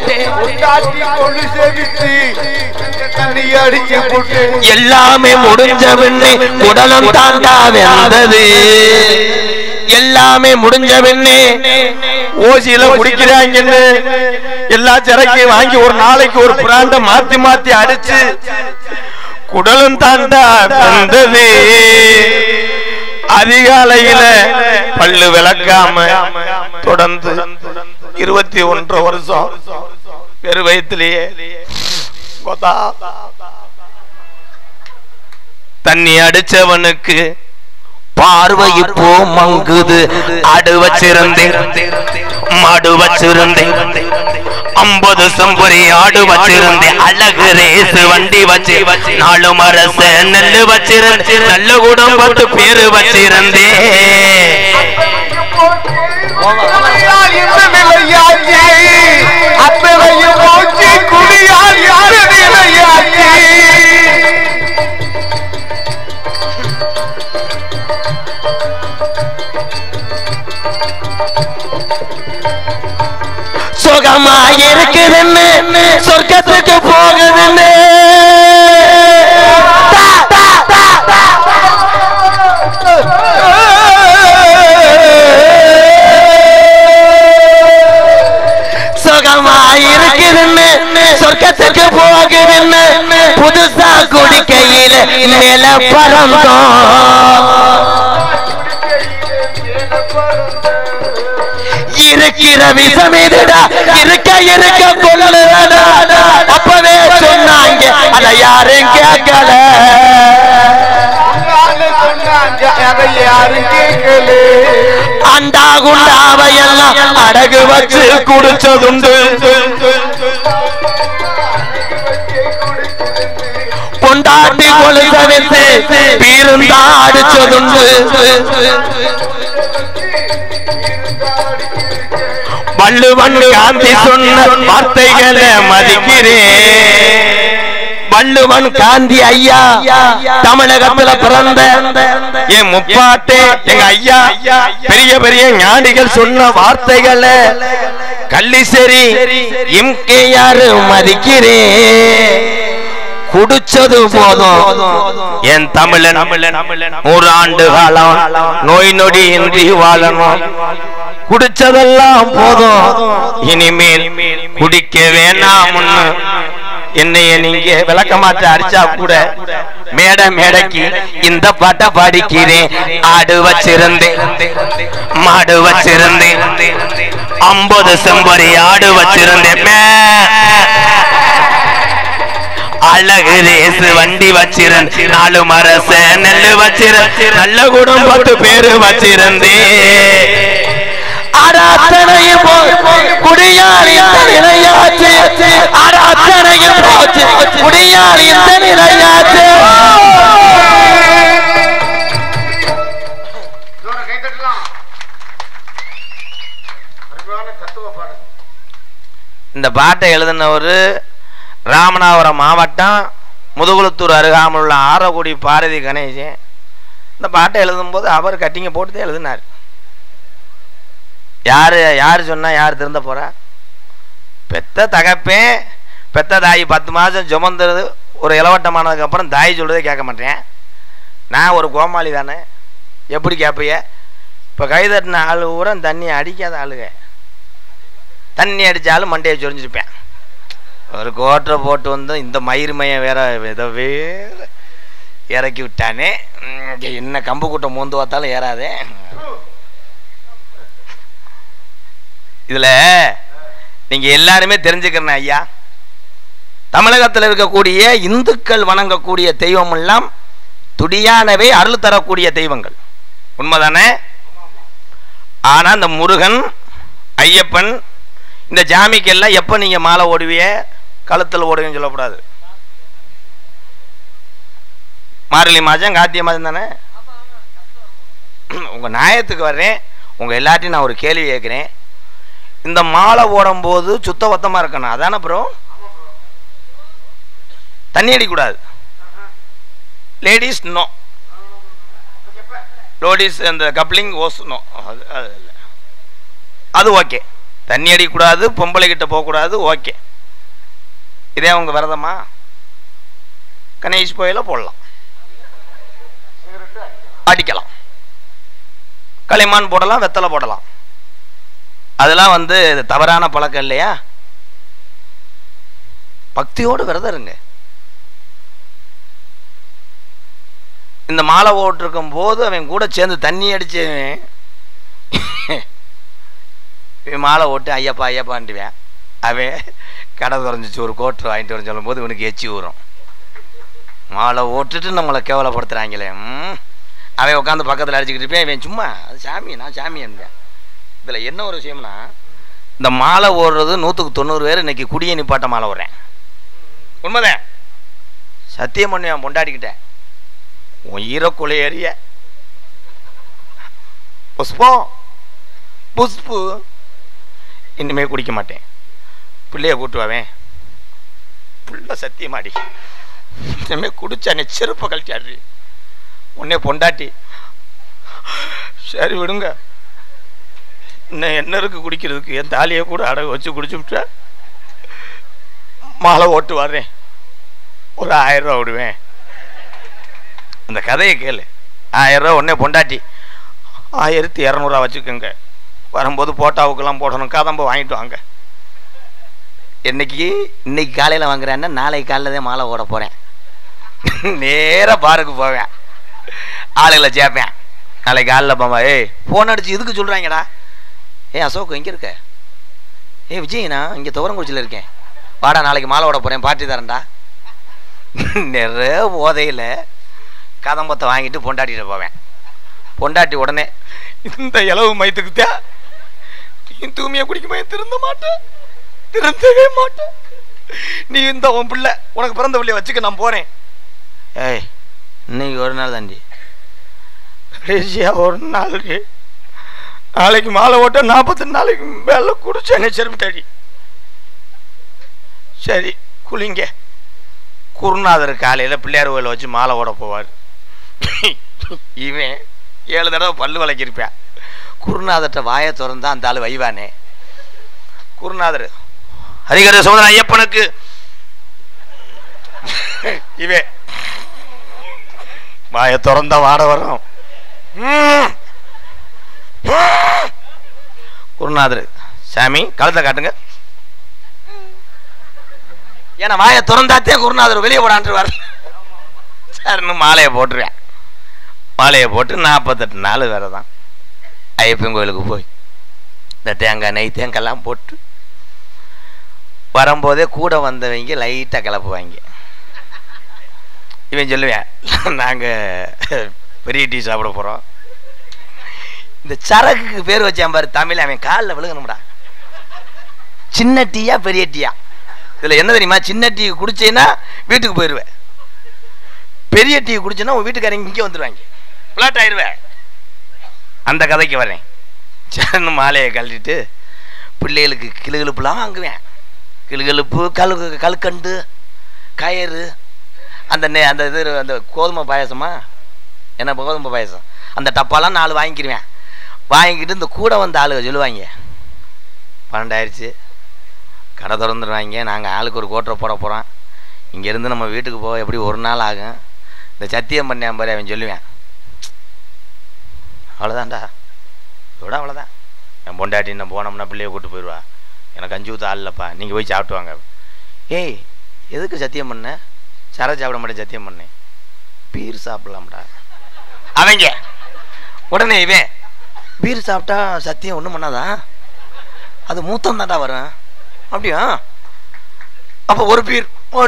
Speaker 3: எல்லாமே முடிஞ்ச பின்னே உடலும் தாண்டா வந்தது எல்லாமே முடிஞ்ச பின்னே
Speaker 1: ஓசியில குடிக்கிறாங்கன்னு எல்லா சரக்கையும் வாங்கி ஒரு நாளைக்கு ஒரு பிராண்ட மாத்தி மாத்தி அடிச்சு குடலும் தாண்டா வந்தது அதிகாலையில பல்லு விளக்காம தொடர்ந்து 21 வருஷம் பெரு வயத்திலேயே
Speaker 3: தண்ணி அடிச்சவனுக்கு பார்வை இப்போ மங்குது அடு வச்சிருந்தேன் மாடு வச்சிருந்தேன் 50 செம்பரி ஆடு வச்சிருந்தேன் அழகு ரேசு வண்டி வச்சு 4 மரச நெல்லு வச்சிருந்தேன் நல்ல குடும்பத்து பேரு வச்சிருந்தேன் சுகமா இருக்குதுன்னு சொர்க்கத்துக்கு போகுதுன்னு சுகமா இருக்குதுன்னு சொர்க்கத்துக்கு போகுதுன்னு புதுசா குடிக்கையில மேல பறந்தோம் இருக்கிற விஷமிதுடா இருக்க இருக்க கொள்ளுடா அப்பவே சொன்னாங்க அதை யாரும் கேட்கல அண்டா குண்டாவையெல்லாம் அடகு வச்சு குடிச்சதுண்டு பொண்டாட்டி கொலுச வச்சு பீருந்தா அடிச்சதுண்டு வள்ளுவன் காந்தி சொன்ன வார்த்தைகளை மதிக்கிறேன் வள்ளுவன் காந்தி ஐயா தமிழகத்துல பிறந்த என் முப்பாட்டே எங்க ஐயா பெரிய பெரிய ஞானிகள் சொன்ன வார்த்தைகளை கள்ளிசேரி எம்கேஆர் மதிக்கிறேன் குடிச்சது போதும் என் தமிழன் 100 ஆண்டு காலம் நோய் நொடி இன்றி வாழணும் குடிச்சதெல்லாம் போதும் இனிமேல் குடிக்க வேணாம்னு என்னைய நீங்க விளக்கமாற்ற அடிச்சா கூட மேடைக்கு இந்த பாட்டை பாடிக்கிறேன் ஆடு வச்சிருந்தேன் மாடு வச்சிருந்தேன் 50 செம்பரி ஆடு வச்சிருந்தேன் அழகு ரேசு வண்டி வச்சிருந்தேன் 4 மரச நெல்லு வச்சிருந்தேன் நல்ல குடும்பத்து பேரு வச்சிருந்தேன் அத்தனையும் குடியால் இந்த நிலையாச்சு அத்தனையும் போச்சு குடியால் இந்த நிலையாச்சு
Speaker 2: இந்த பாட்டை எழுதினவர் ராமநாதபுரம் மாவட்டம் முதுகுளத்தூர் அருகாமல் உள்ள ஆரக்குடி பாரதி கணேசன். இந்த பாட்டை எழுதும்போது அவர் கட்டிங்க போட்டுதான் எழுதினார். யாரு சொன்னா யார் திருந்த போறா? பெத்த தகப்பேன் பெத்த தாய் 10 மாதம் சுமந்துறது ஒரு இளவட்டமானதுக்கு அப்புறம் தாய் சொல்றதே கேட்க மாட்டேன். நான் ஒரு கோமாளி தானே, எப்படி கேட்பைய? இப்போ கைதட்டின ஆளு ஊரா தண்ணி அடிக்காத ஆளுங்க, தண்ணி அடித்தாலும் மண்டையை சொரிஞ்சிருப்பேன். ஒரு கோட்டரை போட்டு வந்து இந்த மயிர் மையம் வேற ஏதோ வேறு இறக்கி விட்டானே. என்ன கம்பு கூட்டம் மூந்து பார்த்தாலும் ஏறாதே. இதுல நீங்க எல்லாருமே தெரிஞ்சுக்கிறேன் ஐயா, தமிழகத்தில் இருக்கக்கூடிய இந்துக்கள் வணங்கக்கூடிய தெய்வம் எல்லாம் துடியானவை, அருள் தரக்கூடிய தெய்வங்கள், உண்மைதானே? ஆனா இந்த முருகன், ஐயப்பன், இந்த ஜாமிக்கெல்லாம் எப்ப நீங்க மாலை ஓடுவிய, கழுத்தில் ஓடுவீன்னு சொல்லக்கூடாது. மார்கழி மாதம், கார்த்திகை மாதம் தானே. உங்க நியாயத்துக்கு வர்றேன். உங்க எல்லாத்தையும் நான் ஒரு கேள்வி கேட்கிறேன். இந்த மாலை ஓடும் போது சுத்த பத்தமா இருக்கணும், அதானே ப்ரோ? தண்ணி அடிக்கூடாது. லேடிஸ் நோ, லேடிஸ் அந்த கப்ளிங் ஓஸ் நோ, அது ஓகே. தண்ணி அடிக்கூடாது, பொம்பளை கிட்ட போகக்கூடாது, ஓகே. இதே அவங்க விரதமா? கணேஷ் போயில போடலாம், அடிக்கலாம், களிமான் போடலாம், வெத்தலை போடலாம். அதெல்லாம் வந்து தவறான பழக்கம் இல்லையா? பக்தியோடு விரதம் இருங்க. இந்த மாலை ஓட்டிருக்கும் போது அவன் கூட சேர்ந்து தண்ணி அடிச்சு மாலை ஓட்டு ஐயப்பா ஐயப்பான்ட்டுவேன். அவன் கடை திறந்துச்சு ஒரு கோட்டு வாங்கிட்டு வர சொல்லும் போது இவனுக்கு எச்சி ஊறும். மாலை ஓட்டுட்டு நம்மளை கேவலப்படுத்துறாங்களே. அவன் உட்காந்து பக்கத்தில் அடிச்சுக்கிட்டு இருப்பேன். இவன் சும்மா அது சாமி, நான் சாமி இருந்தேன். இதில் என்ன ஒரு விஷயம்னா, இந்த மாலை ஓடுறது 100% பேர் இன்னைக்கு குடியை நிப்பாட்ட மாலை ஓடுறேன். உண்மைதான், சத்தியம் பண்ணுவேன். பொண்டாடிக்கிட்டேன், உன் ஈரக்குலை ஏறிய புஷ்பம் புஷ்பு இனிமே குடிக்க மாட்டேன். பிள்ளைய கூட்டுவாவேன், பிள்ளை சத்தியமாடி இனிமே குடிச்சா நீ செருப்பை கழட்டி ஆடுறி. உன்னே பொண்டாட்டி சரி விடுங்க, இன்னும் என்ன இருக்கு குடிக்கிறதுக்கு, என் தாலியை கூட அடகு வச்சு குடிச்சு விட்டா மாலை ஓட்டு வர்றேன், ஒரு 1000 ரூபா விடுவேன். அந்த கதையை கேளு. 1000 ரூபா உடனே பொண்டாட்டி 1200 வச்சுக்கோங்க, வரும்போது போட்டாவுக்கெல்லாம் போடணும், கதம்ப வாங்கிட்டு வாங்க. இன்னைக்கு காலையில் வாங்குறேன்னா நாளைக்கு காலையில் தான் மாலை ஓட போகிறேன். நேராக பாருக்கு போவேன், ஆளுகளை சேர்ப்பேன். நாளைக்கு காலையில் போவா, ஏய் ஃபோன் அடிச்சு இதுக்கு சொல்கிறாங்கடா, அசோக் எங்கே இருக்க, விஜய் நான் இங்கே துவரங்குறிச்சியில் இருக்கேன், வாடா நாளைக்கு மாலை ஓட போகிறேன், பார்ட்டி தரேன்டா. நிறைய போதையில் கதம்பத்தை வாங்கிட்டு பொண்டாட்டிகிட்ட போவேன். பொண்டாட்டி உடனே இந்த இளவு மயத்துக்குத்தா நீ தூய்மையாக குடிக்குமா, திருந்த மாட்டேன், திருந்தவே மாட்டேன், நீ இந்த உன் பிள்ளை உனக்கு பிறந்த பிள்ளைய வச்சுக்க நான் போகிறேன். ஏய் இன்னைக்கு ஒரு நாள் தாண்டி, கடைசியாக ஒரு நாளுக்கு, நாளைக்கு மாலை ஓட்ட 40 நாளைக்கு மேலே குடிச்சேனே செருப்பிட்டாடி. சரி குளிங்க. குருநாதர் காலையில் பிள்ளையார் கோயிலை வச்சு மாலை ஓட போவார். இவன் 7 தடவை பல்லு விளக்கிருப்பேன். குருநாதர்கிட்ட வாயை திறந்தா அந்த ஆள் வைவானே. குருநாதர் ஹரிகர சோதரன் ஐயப்பனுக்கு, இவன் வாயை திறந்தா வாட வரும். குருநாதர் சாமி கழுத்தை காட்டுங்க, ஏன்னா வாயை திறந்தாத்தே குருநாதர் வெளியே போடான்ட்டுருவார். சரின்னு மாலையை போட்டுருவேன். மாலையை போட்டு 48 நாள் வேற தான் ஐயப்பன் கோயிலுக்கு போய் இந்த தேங்காய் நெய் தேங்காய்லாம் போட்டு வரும்போதே கூட வந்தவங்க லைட்டாக கிளப்புவாங்க. இவன் சொல்லுவேன், நாங்கள் பெரிய டீ சாப்பிட போகிறோம். இந்த சரக்குக்கு பேர் வச்சான் பாரு தமிழ், அவன் காலில் விழுகணும்டா. சின்ன டீயா பெரிய டீயா? இதில் என்ன தெரியுமா, சின்ன டீ குடிச்சேன்னா வீட்டுக்கு போயிடுவேன், பெரிய டீ குடிச்சேன்னா உன் வீட்டுக்காரங்க இங்கே வந்துடுவாங்க, ஃப்ளாட் ஆயிடுவேன். அந்த கதைக்கு வரேன். சரின்னு மாலையை கழட்டிட்டு பிள்ளைகளுக்கு கிளுகிழுப்புலாம் வாங்குவேன். கிளுகிழுப்பு, கல்கண்டு, கயிறு, அந்த அந்த இது அந்த கோதுமை பாயசமா என்ன கோதுமை பாயசம், அந்த டப்பாலாம் 4 வாங்கிக்கிடுவேன். வாங்கிக்கிட்டு இந்த கூட வந்த ஆளுக சொல்லுவாங்க, 12 ஆயிடுச்சு கடை திறந்துடுவாங்க, நாங்கள் ஆளுக்கு ஒரு கோட்டரை போட போகிறோம், இங்கேருந்து நம்ம வீட்டுக்கு போக எப்படி ஒரு நாள் ஆகும், இந்த சத்தியம் பண்ணேன் பாரு அவன் சொல்லுவேன். அவ்வளோதான்டா இதோட அவ்வளோதான். என் பொண்டாட்டி என்ன போனோம்னா பிள்ளைய கூப்பிட்டு போயிடுவா, எனக்கு 5 ஊற்று ஆள் இல்லைப்பா, நீங்கள் போய் சாப்பிட்டு வாங்க. ஏய் எதுக்கு சத்தியம் பண்ண? சரை சாப்பிட மாட்டேன் சத்தியம் பண்ணேன். பீர் சாப்பிடலாம்டா அவங்க. உடனே இவன் பீர் சாப்பிட்டா சத்தியம் ஒன்றும் பண்ணாதா, அது மூத்தம் தாண்டா வரும். அப்படியா, அப்போ ஒரு பீர்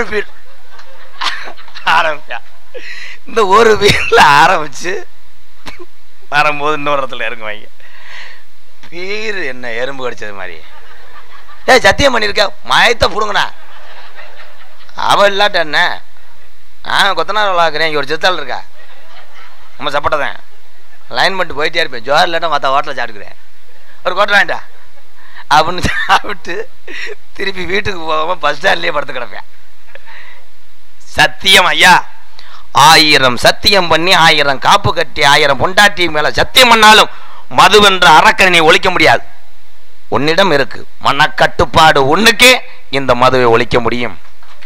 Speaker 2: ஆரம்பிச்சா. இந்த ஒரு பீர்ல ஆரம்பிச்சு வரும்போது இன்னொரு இடத்துல இறங்குவாங்க. பீர் என்ன எறும்பு கடிச்சது மாதிரி. சத்தியம் பண்ணிருக்க மயத்தை புடுங்கண்ணா. அவள் இல்லாட்ட என்ன, கொத்தனார் விளாக்குறேன், இங்கே ஒரு சித்தாள் இருக்கா, நம்ம சப்பட்டதான் லைன் பண்ணிட்டு போயிட்டே இருப்பேன். ஜோர் இல்லாட்ட மற்ற ஹோட்டலில் சாப்பிட்டுக்கிறேன், ஒரு கோட்டை வேண்டா அப்படின்னு சாப்பிட்டு திருப்பி வீட்டுக்கு போகாமல் பஸ் ஸ்டாண்ட்லேயே படுத்து கிடப்பேன். சத்தியம் ஐயா, 1000 சத்தியம் பண்ணி 1000 காப்பு கட்டி 1000 பொண்டாட்டி மேல சத்தியம் பண்ணாலும் மதுவென்ற அரக்கனை ஒழிக்க முடியாது. உன்னிடம் இருக்கு மனக்கட்டுப்பாடு, உன்னுக்கே இந்த மதுவை ஒழிக்க முடியும்.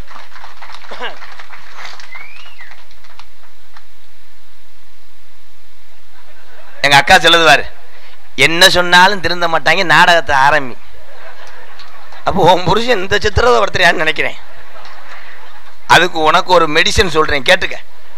Speaker 2: எங்க அக்கா சொல்லுவாரு, என்ன சொன்னாலும் திருந்த மாட்டாங்க, நாடகத்தை ஆரம்பி. அப்போ உன் புருஷன் இந்த சித்திரத்தை படுத்துறியான்னு நினைக்கிறேன். அதுக்கு உனக்கு ஒரு மெடிசன் சொல்றேன் கேட்டுக்க.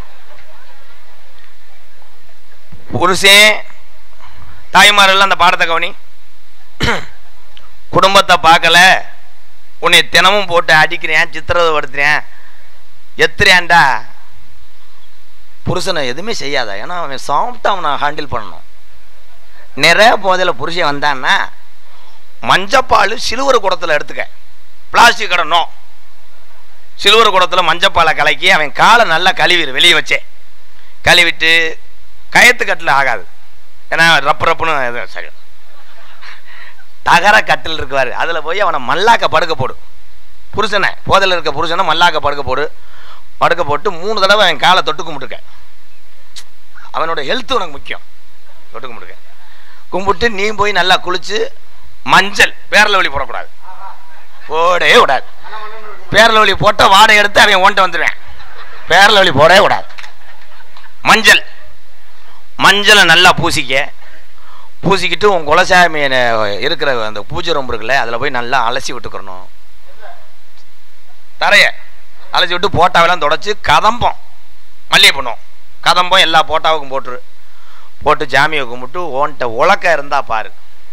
Speaker 2: புருஷன் தாய்மாரெல்லாம் அந்த பாடத்தை கவனி. குடும்பத்தை பார்க்கல, உன்னை தினமும் போட்டு அடிக்கிறேன், சித்திரத்தை படுத்துறேன், எத்துறியான்டா. புருஷனை எதுவுமே செய்யாத, ஏன்னா அவன் சாப்பிட்டு அவனை ஹேண்டில் பண்ணணும். நிறைய போதையில் புருஷன் வந்தான்னா மஞ்சப்பால் சிலுவர் குடத்தில் எடுத்துக்க, பிளாஸ்டிக் கடனும் சிலுவர் குடத்தில் மஞ்சப்பாலை கலக்கி அவன் காலை நல்லா கழுவிடு, வெளியே வச்சே கழுவிட்டு கயத்து கட்டில் ஆகாது, ஏன்னா ரப்புன்னு சரி தகர கட்டில் இருக்குவார், அதில் போய் அவனை மல்லாக்க படுக்க போடு. புருஷனை போதையில் இருக்க புருஷனை மல்லாக்க படுக்க போட்டு 3 தடவை அவன் காலை தொட்டு கும்பிட்டுருக்க. அவனோட ஹெல்த்து உனக்கு முக்கியம். தொட்டு கும்பிட்டுருக்க, கும்பிட்டு நீ போய் நல்லா குளிச்சு மஞ்சள் பேரல வலி போடக்கூடாது, போடவே கூடாது. பேரல வலி போட்ட வாடகை எடுத்து அவன் ஓன்ட்ட வந்துடுவேன். பேரல வலி போடவே கூடாது. மஞ்சளை நல்லா பூசிக்கிட்டு உன் குலசாமி இருக்கிற அந்த பூஜை ரொம்ப இருக்குல்ல, அதில் போய் நல்லா அலசி விட்டுக்கிறணும். தரைய அலசி விட்டு போட்டாவெல்லாம் தொடச்சி கதம்பம் மல்லிகை பண்ணுவோம், கதம்பம் எல்லா போட்டாவுக்கும் போட்டு ஜாமியை கும்பிட்டு ஓன்ட்ட உலக்க இருந்தா பாரு.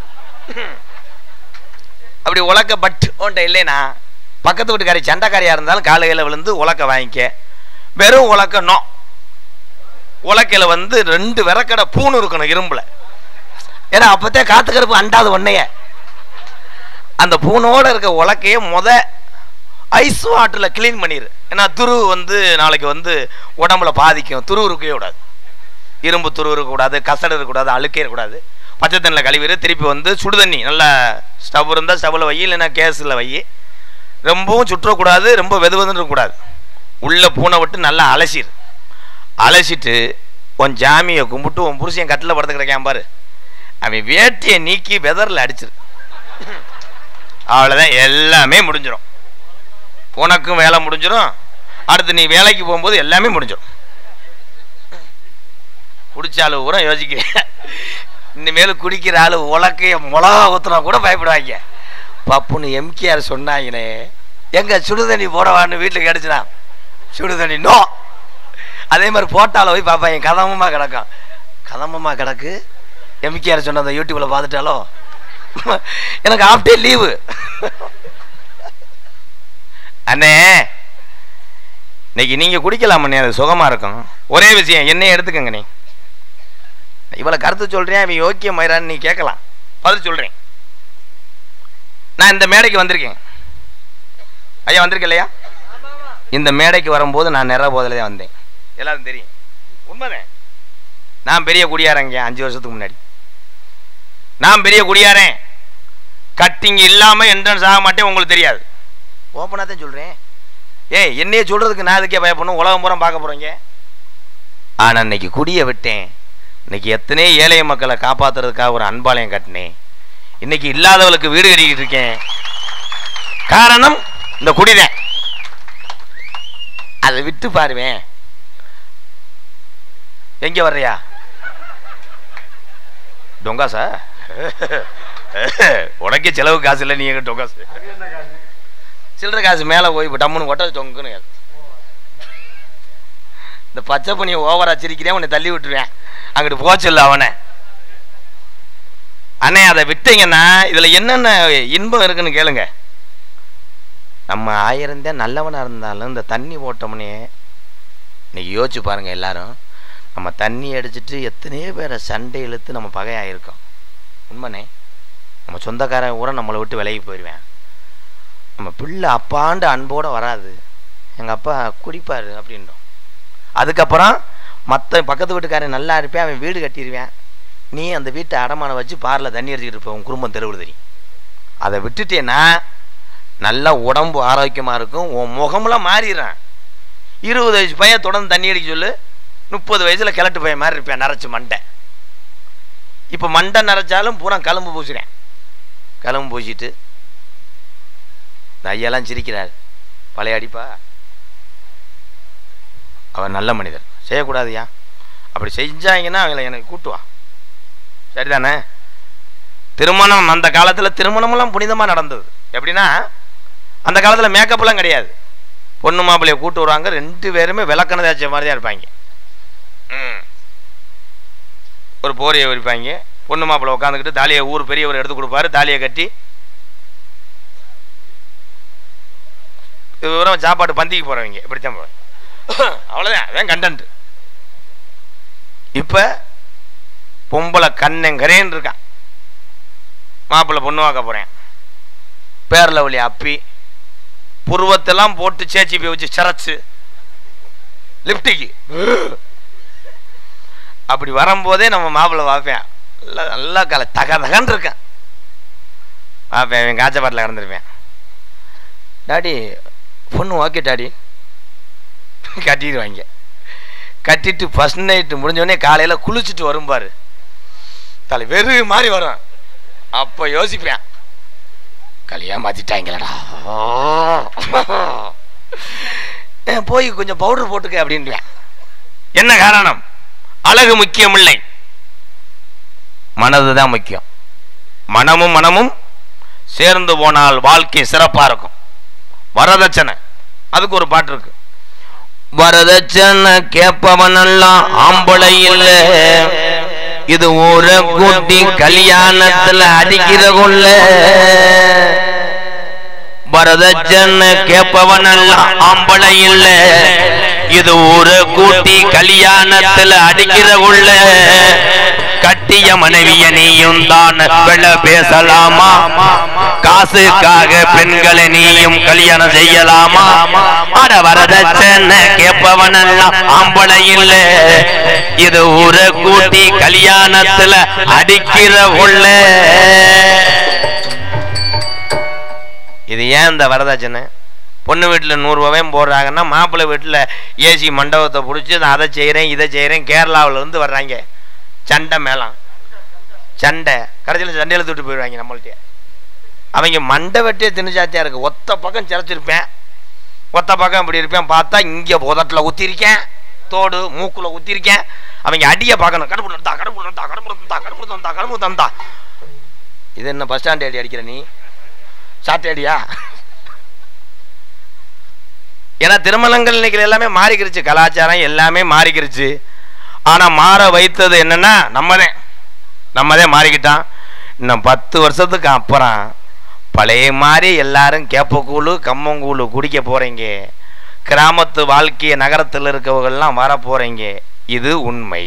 Speaker 2: அப்படி உலக்க பட் ஓன்ட்ட இல்லைனா பக்கத்து வீட்டுக்காரி சண்டைக்காரியா இருந்தாலும் காலையில் விழுந்து உலக்க வாங்கிக்க. வெறும் உலக்க உலக்கையில 2 விறக்கடை பூணு இருக்கணும் இரும்புல, ஏன்னா அப்பத்தே காத்து கருப்பு அண்டாது ஒன்னைய. அந்த பூனோட இருக்க உலக்கைய ஐஸ் வாட்டரில் கிளீன் பண்ணிடு, ஏன்னா துரு நாளைக்கு உடம்புல பாதிக்கும். துரு இருக்கவே கூடாது, இரும்பு துரு இருக்கக்கூடாது, கசடு இருக்கக்கூடாது, அழுக்கே இருக்கக்கூடாது. பச்சை தண்ணியில் கழுவிடு, திருப்பி சுடுதண்ணி நல்லா ஸ்டவ் இருந்தால் ஸ்டவ்வில் வை, இல்லைன்னா கேஸில் வை. ரொம்பவும் சுற்றக்கூடாது, ரொம்ப வெதுவதுன்னு இருக்கக்கூடாது. உள்ள பூனை விட்டு நல்லா அலசிட்டு உன் ஜாமியை கும்பிட்டு உன் புருஷன் கட்டில் படுத்து கிடைக்காம பாரு, அவன் வேட்டியை நீக்கி வெதரில் அடிச்சிரு. அவ்வளோதான், எல்லாமே முடிஞ்சிடும். உனக்கும் வேலை முடிஞ்சிடும், அடுத்து நீ வேலைக்கு போகும்போது எல்லாமே முடிஞ்சிடும். குடிச்சாலும் கூட யோசிக்கிறேன், இனிமேல் குடிக்கிற ஆளு உலக்கைய மிளகா ஊத்துனா கூட பயப்படுவாங்க. பப்புன்னு எம்கேஆர் சொன்னாங்கனே, எங்க சுடுதண்ணி போடவான்னு வீட்டில் கிடைச்சுனா சுடுதண்ணி நோ. அதே மாதிரி போட்டாலும் போய் பார்ப்பாங்க, கதம்பமாக கிடக்கு. எம்கேஆர் சொன்ன அந்த யூடியூப்ல பார்த்துட்டாலும் எனக்கு ஆஃப் டே லீவு. அண்ணே இன்னைக்கு நீங்க குடிக்கலாமண்ணே, அது சுகமா இருக்கும். ஒரே விஷயம், என்னைய எடுத்துக்கங்க. நீ இவ்வளவு கருத்து சொல்றேன், அவன் யோக்கிய மயிரான்னு நீ கேட்கலாம், பதில் சொல்றேன். நான் இந்த மேடைக்கு வந்திருக்கேன் ஐயா, வந்திருக்கேன் இல்லையா? இந்த மேடைக்கு வரும்போது நான் நிறைய போதில் தான் வந்தேன், எல்லாரும் தெரியும், உண்மைதான். நான் பெரிய குடியாரங்க, 5 வருஷத்துக்கு முன்னாடி நான் பெரிய குடியாரன். கட்டிங் இல்லாம என்ட்ரன்ஸ் ஆக மாட்டேன், உங்களுக்கு தெரியாது. ஓப்பனாக தான் சொல்றேன். என்னையே சொல்றதுக்கு நான் இதுக்கே பயப்படணும், உலகம் பூரா பார்க்க போறீங்க. ஆனா இன்னைக்கு குடியை விட்டேன். இன்னைக்கு எத்தனையோ ஏழை மக்களை காப்பாத்துறதுக்காக ஒரு அன்பாலயம் கட்டினேன். இன்னைக்கு இல்லாதவளுக்கு வீடு கட்டிக்கிட்டு இருக்கேன். காரணம் இந்த குடிதான். அதை விட்டு பாருவேன். எங்க வர்றியா டொங்காசா? உனக்கே செலவு காசு இல்லை, நீ எங்க டொங்காசு? சில்லற காசு மேல போய் டம்முன்னு ஒட்ட தொங்குன்னு. இந்த பச்சை பணியை ஓவரா சிரிக்கிறேன், உன்னை தள்ளி விட்டுருவேன், அங்கிட்டு போச்சல்ல அவனை. அண்ணே அதை விட்டீங்கன்னா இதுல என்னென்ன இன்பம் இருக்குன்னு கேளுங்க. நம்ம 1000 தான் நல்லவனா இருந்தாலும் இந்த தண்ணி போட்டோம்னே இன்னைக்கு யோசிச்சு பாருங்க எல்லாரும். நம்ம தண்ணி அடிச்சுட்டு எத்தனையோ பேரை சண்டை இழுத்து நம்ம பகையாயிருக்கோம். உண்மைனே, நம்ம சொந்தக்காரன் கூட நம்மளை விட்டு விலகி போயிடுவேன். நம்ம பிள்ளை அப்பாண்டு அன்போடு வராது, எங்கள் அப்பா குடிப்பார் அப்படின்றோம். அதுக்கப்புறம் மற்ற பக்கத்து வீட்டுக்காரன் நல்லா இருப்பேன், அவன் வீடு கட்டிடுவேன், நீ அந்த வீட்டை அடமானம் வச்சு பாரில் தண்ணி அடிச்சுக்கிட்டு இருப்ப, உன் குடும்பம் தெருவில் தெரியும். அதை விட்டுட்டேன்னா நல்லா உடம்பு ஆரோக்கியமாக இருக்கும், உன் முகமெல்லாம் மாறிடுறான். 20 வயசு பையன் தொடர்ந்து தண்ணி அடிக்க சொல்லு, 30 வயசில் கிழட்டு பையன் மாதிரி இருப்பேன், நரைச்சி மண்டை. இப்போ மண்டை நரைச்சாலும் பூரா கலம்பு பூசுறேன். கலம்பு பூசிட்டு இந்த ஐயெல்லாம் சிரிக்கிறார், பழைய அடிப்பா, அவர் நல்ல மனிதர், செய்யக்கூடாதுயா, அப்படி செஞ்சாங்கன்னா அவங்கள எனக்கு கூட்டுவா. சரிதானே? திருமணம் அந்த காலத்தில் திருமணமெல்லாம் புனிதமாக நடந்தது. எப்படின்னா அந்த காலத்தில் மேக்கப்லாம் கிடையாது, பொண்ணு மாப்பிள்ளையை கூட்டு வருவாங்க, 2 பேருமே விளக்கண தேய்ச்ச மாதிரி தான் இருப்பாங்க. ஒரு போரியை விரிப்பாங்க, பொண்ணு மாப்பிள்ளை உட்காந்துக்கிட்டு தாலியை ஊர் பெரியவர் எடுத்து கொடுப்பாரு, தாலியை கட்டி விவரம் சாப்பாடு பந்திக்கு போறவங்க இப்படித்தான் போறேன். அவ்வளோதான், அதான் கண்டென்ட். இப்போ பொம்பளை கண்ணங்கரேன்னு இருக்கான், மாப்பிள்ளை பொண்ணு வாக்க போறேன், பேரில் வழி அப்பி புருவத்தெல்லாம் போட்டு சேச்சி போய் வச்சு சிறச்சு லிப்டிக்கு அப்படி வரும்போதே நம்ம மாப்பிள்ளை பார்ப்பேன், நல்லா தகன்னு இருக்கேன் பார்ப்பேன். என் காய்ச்சப்பாட்டில் கிடந்திருப்பேன், டாடி பொண்ணு ஓகே டாடி கட்டிடுவாங்க. கட்டிட்டு ஃபர்ஸ்ட் நைட்டு முடிஞ்சோடனே காலையில் குளிச்சுட்டு வரும்பாரு, தலை வெறு மாதிரி வரும். அப்போ யோசிப்பேன், கல்யாணம் மாத்திட்டாங்களடா, போய் கொஞ்சம் பவுடர் போட்டுக்க அப்படின்வேன். என்ன காரணம்? அழகு முக்கியம் இல்லை, மனதுதான் முக்கியம். மனமும் மனமும் சேர்ந்து போனால் வாழ்க்கை சிறப்பா இருக்கும். வரதட்சணை, அதுக்கு ஒரு பாட்டு இருக்கு. வரதட்சணை கேட்பவனெல்லாம் ஆம்பளை இல்ல, இது ஊரை கூட்டி கல்யாணத்துல அடிக்கிற கொள்ள. வரதட்சணை கேட்பவனெல்லாம் ஆம்பளை இல்ல, இது ஊரை கூட்டி கல்யாணத்துல அடிக்கிற கொள்ள. கட்டிய மனைவிய நீயும் தான் வெள்ள பேசலாமா? காசுக்காக பெண்களை நீயும் கல்யாணம் செய்யலாமா? அட வரதட்சணை கேட்பவனெல்லாம் ஆம்பளை இல்ல, இது ஊரை கூட்டி கல்யாணத்துல அடிக்கிற கொள்ள. இது ஏன் இந்த வரதட்சணை? பொண்ணு வீட்டில் 100 ரூபாயும் போடுறாங்கன்னா மாப்பிள்ளை வீட்டில் ஏசி மண்டபத்தை பிடிச்சி அதை செய்கிறேன் இதை செய்கிறேன், கேரளாவில் இருந்து வர்றாங்க, சண்டை மேளம் சண்டை, கடைசியில் சண்டையில் தூட்டு போயிடுவாங்க நம்மள்கிட்ட. அவங்க மண்டை வெட்டியே திணிச்சாத்தியா இருக்கு. ஒத்த பக்கம் சிறச்சிருப்பேன், ஒத்த பக்கம் இப்படி இருப்பேன், பார்த்தா இங்கே உதட்டில் ஊற்றிருக்கேன், தோடு மூக்குல ஊற்றிருக்கேன். அவங்க அடியை பார்க்கணும், கடம்பு தந்தா கடம்பு தந்தா கடம்பு தந்தா கடம்பு தந்தா கடம்பு தந்தா. இது என்ன பஸ் ஸ்டாண்ட் அடி அடிக்கிற நீ? சாட்டை அடியா? ஏன்னா திருமணங்கள் இன்னைக்கு எல்லாமே மாறிக்கிருச்சு, கலாச்சாரம் எல்லாமே மாறிக்கிருச்சு. ஆனால் மாற வைத்தது என்னன்னா நம்மதே மாறிக்கிட்டான். இன்னும் 10 வருஷத்துக்கு அப்புறம் பழைய மாதிரி எல்லாரும் கேப்பக்கூழு கம்மங்கூழு குடிக்க போறீங்க, கிராமத்து வாழ்க்கையை நகரத்தில் இருக்கவங்கெல்லாம் வர போறீங்க. இது உண்மை,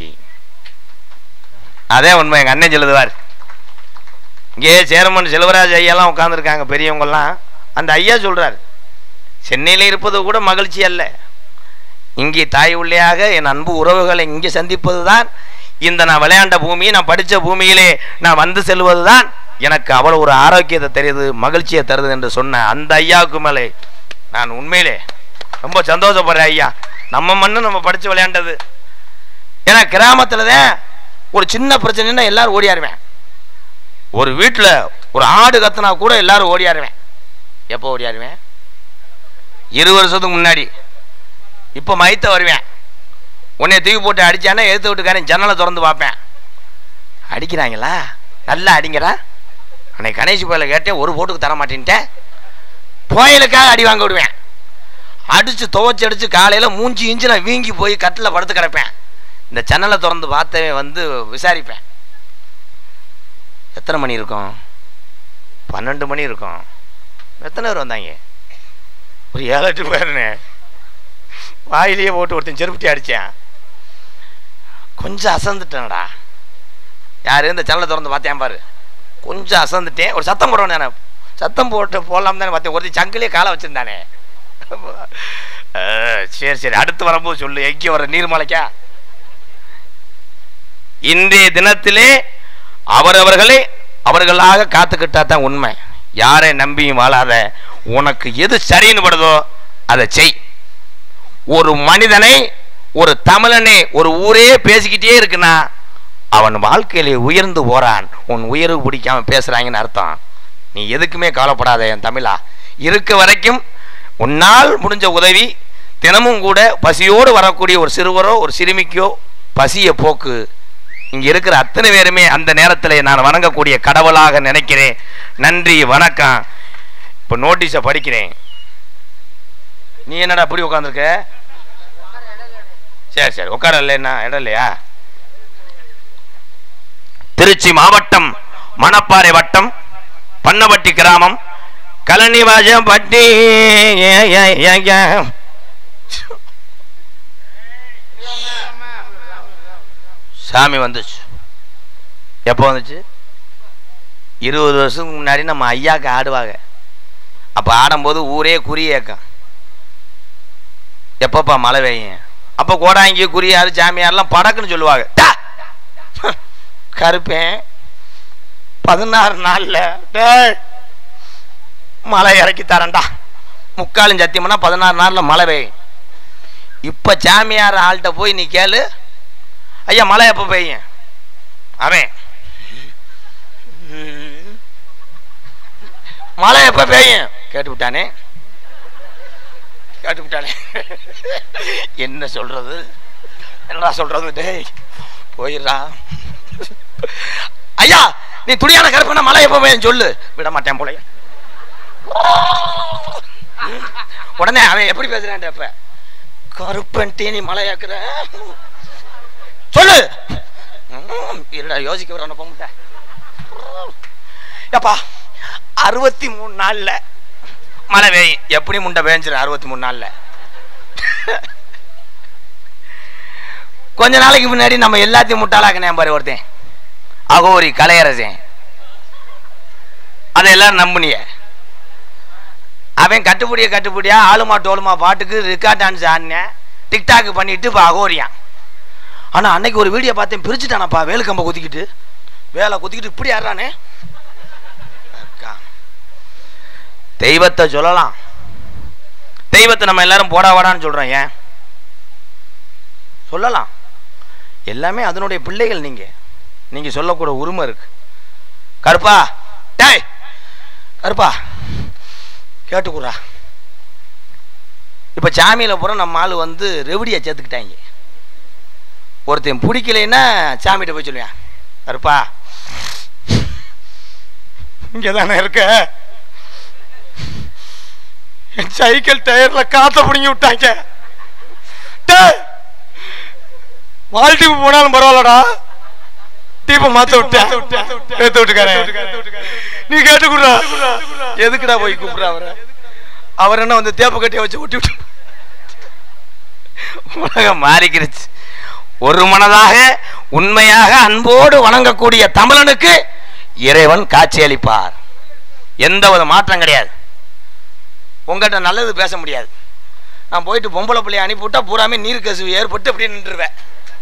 Speaker 2: அதே உண்மை. எங்கள் அண்ணன் சொல்லுவார், இங்கே சேர்மன் செல்வராஜ் ஐயாலாம் உட்காந்துருக்காங்க பெரியவங்கெல்லாம். அந்த ஐயா சொல்றாரு, சென்னையில் இருப்பது கூட மகிழ்ச்சி அல்ல, இங்கே தாய் உள்ளையாக என் அன்பு உறவுகளை இங்கே சந்திப்பது தான், இந்த நான் விளையாண்ட பூமி, நான் படித்த பூமியிலே நான் வந்து செல்வது தான் எனக்கு அவ்வளோ ஒரு ஆரோக்கியத்தை தெரியுது, மகிழ்ச்சியை தருது என்று சொன்ன அந்த ஐயாவுக்கு மேலே நான் உண்மையிலே ரொம்ப சந்தோஷப்படுறேன். ஐயா, நம்ம மண்ணு நம்ம படித்து விளையாண்டது. ஏன்னா கிராமத்தில் தான் ஒரு சின்ன பிரச்சனைன்னா எல்லாரும் ஓடியாருவேன். ஒரு வீட்டில் ஒரு ஆடு கத்துனா கூட எல்லாரும் ஓடியாருவேன். எப்போ ஓடியாருவேன்? 20 வருஷத்துக்கு முன்னாடி. இப்போ மைத்த வருவேன், உன்னை தூக்கி போட்டு அடித்தானே எடுத்து விட்டுக்காரன் ஜன்னலை திறந்து பார்ப்பேன், அடிக்கிறாங்களா, நல்லா அடிங்கிறா. அன்னைக்கு கணேஷ் கோயில கேட்டேன், ஒரு போட்டுக்கு தர மாட்டேன்ட்டேன், கோயிலுக்காக அடி வாங்க விடுவேன். அடிச்சு துவைச்சு அடிச்சு காலையில மூஞ்சி இஞ்சி நான் வீங்கி போய் கட்டில் படுத்து கிடப்பேன். இந்த ஜன்னலை திறந்து பார்த்தவே வந்து விசாரிப்பேன், எத்தனை மணி இருக்கும்? 12 மணி இருக்கும். எத்தனை பேர் வந்தாங்க? ஒரு 7-8 பேருன்னு. வாயிலேயே போட்டு ஒருத்தன் செருப்புட்டி அடித்தேன். கொஞ்சம் அசந்துட்டேன்டா. யார் இந்த ஜன்னலை திறந்து பார்த்தேன் பாரு, கொஞ்சம் அசந்துட்டேன். ஒரு சத்தம் போடுறோம், நான் சத்தம் போட்டு போடலாம் தானே பார்த்தேன். ஒருத்தர் சங்கிலே காலை வச்சுருந்தானே. சரி சரி, அடுத்து வரும்போது சொல்லு. எங்கே வர நீர்மலைக்கா? இன்றைய தினத்திலே அவரவர்களே அவர்களாக காத்துக்கிட்டா தான் உண்மை. யாரை நம்பியும் வாழாத. உனக்கு எது சரின்னு படுதோ அதை செய். ஒரு மனிதனை, ஒரு தமிழனை ஒரு ஊரே பேசிக்கிட்டே இருக்குன்னா அவன் வாழ்க்கையிலே உயர்ந்து போறான். உன் உயர்வு பிடிக்காம பேசுறாங்கன்னு அர்த்தம். நீ எதுக்குமே கவலைப்படாத என் தமிழா. இருக்க வரைக்கும் உன்னால் முடிஞ்ச உதவி. தினமும் கூட பசியோடு வரக்கூடிய ஒரு சிறுவரோ ஒரு சிறுமிக்கோ பசியை போக்கு. இங்க இருக்கிற அத்தனை பேருமே அந்த நேரத்தில் நான் வணங்கக்கூடிய கடவுளாக நினைக்கிறேன். நன்றி, வணக்கம். இப்போ நோட்டீஸை படிக்கிறேன். நீ என்னடா அப்படி உட்காந்துருக்க? சரி சரி, உட்கார இல்லைன்னா இடம் இல்லையா? திருச்சி மாவட்டம் மணப்பாறை வட்டம் பண்ணப்பட்டி கிராமம் கலனிவாசப்பட்டி. சாமி வந்துச்சு. எப்போ வந்துச்சு? 20 வருஷத்துக்கு முன்னாடி நம்ம ஐயாக்கு ஆடுவாங்க. அப்போ ஆடும்போது ஊரே குறி ஏக்கம். எப்பப்பா மழை பெய்யும்? அப்போ கோடாங்கி குறியாரு சாமியாரெல்லாம் படக்குன்னு சொல்லுவாங்க. கருப்பேன் 16 நாளில் மழை இறக்கி தரேன்டா. முக்காலும் சத்தியம்னா 16 நாளில் மழை பெய்யும். இப்போ சாமியார் ஆள்கிட்ட போய் நீ கேளு, ஐயா மழை எப்போ பெய்யும்? அவன் மழை எப்போ பெய்யும் கேட்டு விட்டானே. என்ன சொல்றது, என்னடா சொல்றது? டேய் போயிடுறா. ஐயா நீ துணியான கருப்புனா மழை எப்போ பெய்யும் சொல்லு. விட மாட்டேன் போல. உடனே அவன் எப்படி பேசுறான்? அப்ப கருப்பன்ட்டே நீ மழையாக்குற சொல்லு. யோசிக்க வர போக எப்பா 63 நாள்ல மழை பெய்யும். எப்படி முண்டை பெஞ்சிரு 63 நாள்ல? கொஞ்ச நாளைக்கு முன்னாடி நம்ம எல்லாத்தையும் முட்டாளாக்கினேன் பாரு ஒருத்தன், அகோரி கலையரசன். அதை எல்லாரும் நம்புனிய. அவன் கட்டுப்படியா ஆளுமா டோலுமா பாட்டுக்கு ரெக்கார்ட் டான்ஸ் ஆடினேன், டிக்டாக் பண்ணிட்டு இப்போ அகோரியான். ஆனால் அன்னைக்கு ஒரு வீடியோ பார்த்தேன், பிரிச்சுட்டானப்பா வேலு கம்பை குத்திக்கிட்டு. வேலை குத்திக்கிட்டு இப்படி ஆடுறானே. தெய்வத்தை சொல்லலாம், தெய்வத்தை நம்ம எல்லாரும் போடா வாடான்னு சொல்றோம். ஏன் சொல்லலாம்? எல்லாமே அதனுடைய பிள்ளைகள். நீங்க சொல்லக்கூட உரிமை இருக்கு. கருப்பா டேய் கருப்பா கேட்டுக்குறா. இப்ப சாமியில பூரா நம்ம ஆளு வந்து ரெவடியா சேர்த்துக்கிட்டாங்க. ஒருத்தன் பிடிக்கலைன்னா சாமிகிட்ட போய் சொல்லுவேன், கருப்பா இங்கதானே இருக்க, என் சைக்கிள் டயர்ல காத்த பிடிங்கி விட்டாங்க. வாழ்த்துக்கு போனாலும் பரவாயில்லடா, டீப்பை மாத்த விட்டேன் எடுத்து விட்டுக்காரன். நீ கேட்டுக்குறா. எதுக்குடா போய் கூப்பிடுற அவரை? அவர் என்ன வந்து தேப்பு கட்டிய வச்சு ஒட்டி விட்டு. உலகம் மாறிக்கிருச்சு. ஒரு மனதாக உண்மையாக அன்போடு வணங்கக்கூடிய தமிழனுக்கு இறைவன் காட்சி அளிப்பார். எந்த ஒரு மாற்றம் கிடையாது. உங்கள்கிட்ட நல்லது பேச முடியாது. நான் போயிட்டு பொம்பளை பிள்ளைய அனுப்பிவிட்டா பூராமே நீர் கசிவு ஏற்பட்டு அப்படியே நின்றுவேன்.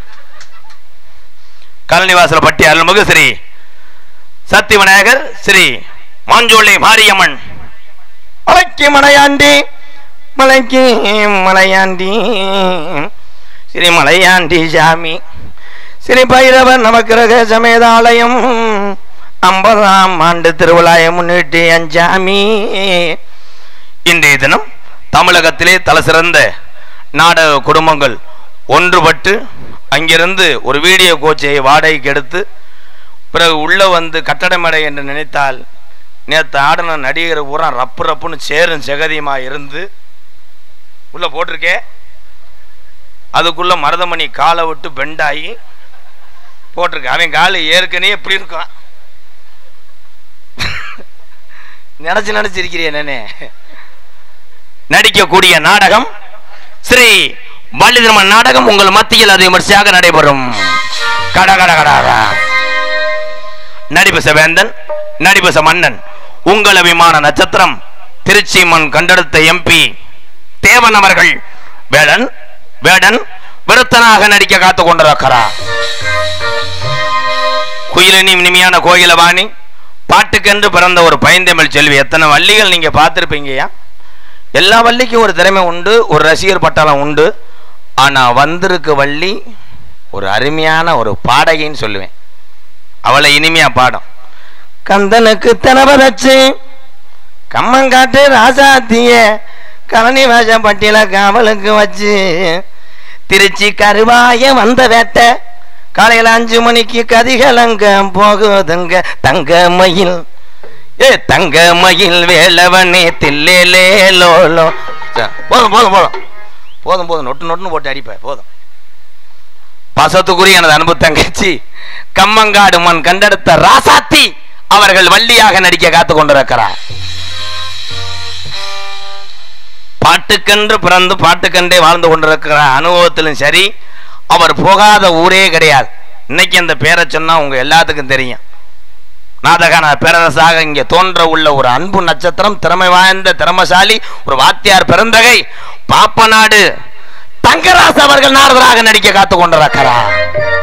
Speaker 2: கலனிவாசல் பட்டி அருள்மிகு ஸ்ரீ சக்தி விநாயகர் ஸ்ரீ மாஞ்சோலை மாரியம்மன் மலைக்கு மலையாண்டி மலைக்கு மலையாண்டி ஸ்ரீ மலையாண்டி சாமி ஸ்ரீ பைரவர் நவக்கிரக சமேதாலயம் 50ஆம் ஆண்டு திருவிழாவை முன்னிட்டு அஞ்சாமி. இன்றைய தினம் தமிழகத்திலே தலை சிறந்த நாடக குடும்பங்கள் ஒன்றுபட்டு அங்கிருந்து ஒரு வீடியோ கோச்சை வாடகைக்கு எடுத்து பிறகு உள்ள வந்து கட்டட மேடை என்று நினைத்தால் நேற்று ஆடின நடிகர் பூரா ரப்புன்னு சேரும் செகதியுமா இருந்து உள்ள போட்டிருக்கே. அதுக்குள்ள மருதமணி காலை விட்டு பெண்டாகி போட்டிருக்க. அவன் காலு ஏற்கனவே எப்படி இருக்கான் நினைச்சிருக்கிறேன் நானே. நடிக்கக்கூடிய நாடகம் ஸ்ரீ வள்ளிதர்மன் நாடகம் உங்கள் மத்தியில் அது விமர்சையாக நடைபெறும். நடிபச வேந்தன், நடிபச மன்னன், உங்கள் அபிமான நட்சத்திரம் திருச்சி மண் கண்டெடுத்த எம்பி தேவன் அவர்கள் வேடன் வேடன் விருத்தனாக நடிக்க காத்து கொண்டிருக்கிறார். குயிலினி இனிமையான கோயிலவாணி, பாட்டுக்கென்று பிறந்த ஒரு பைந்தமிழ் செல்வி. எத்தனை வள்ளிகள் நீங்க பார்த்திருப்பீங்கயா. எல்லா வள்ளிக்கும் ஒரு திறமை உண்டு, ஒரு ரசிகர் பட்டாளம் உண்டு. ஆனா வந்திருக்க வள்ளி ஒரு அருமையான ஒரு பாடகின்னு சொல்லுவேன். அவளை இனிமையா பாடும். கந்தனுக்கு தினபதச்சு கம்மங்காட்டு ராசாத்திய கலனி வேஷம் பட்டியல காவலுக்கு வச்சு திருச்சி கருவாய வந்த வேட்டை காலையில் 5 மணிக்கு கதிகலங்க போகுதுங்க தங்க மயில் தங்க மயில் வேலவனே தில்லே லோலோ. போதும் போதும் போதும் போதும் போதும் நொட்டு நொட்டுன்னு போட்டு அடிப்பேன் போதும். பசத்துக்குரிய எனது அன்பு தங்கச்சி கம்மங்காடு மண் கண்டெடுத்த ராசாத்தி அவர்கள் வள்ளியாக நடிக்க காத்து கொண்டிருக்கிறார். பாட்டுக்கென்று பிறந்து பாட்டுக்கென்றே வாழ்ந்து கொண்டிருக்கிற அனுபவத்திலும் சரி, அவர் போகாத ஊரே கிடையாது. இன்னைக்கு அந்த பேரை சொன்னா உங்க எல்லாத்துக்கும் தெரியும். நாதகான பேரரசாக இங்கே தோன்ற உள்ள ஒரு அன்பு நட்சத்திரம், திறமை வாய்ந்த திறமசாலி, ஒரு வாத்தியார் பெருந்தகை பாப்பநாடு தங்கராசு அவர்கள் நாரதராக நடிக்க காத்து கொண்டிருக்கிறார்.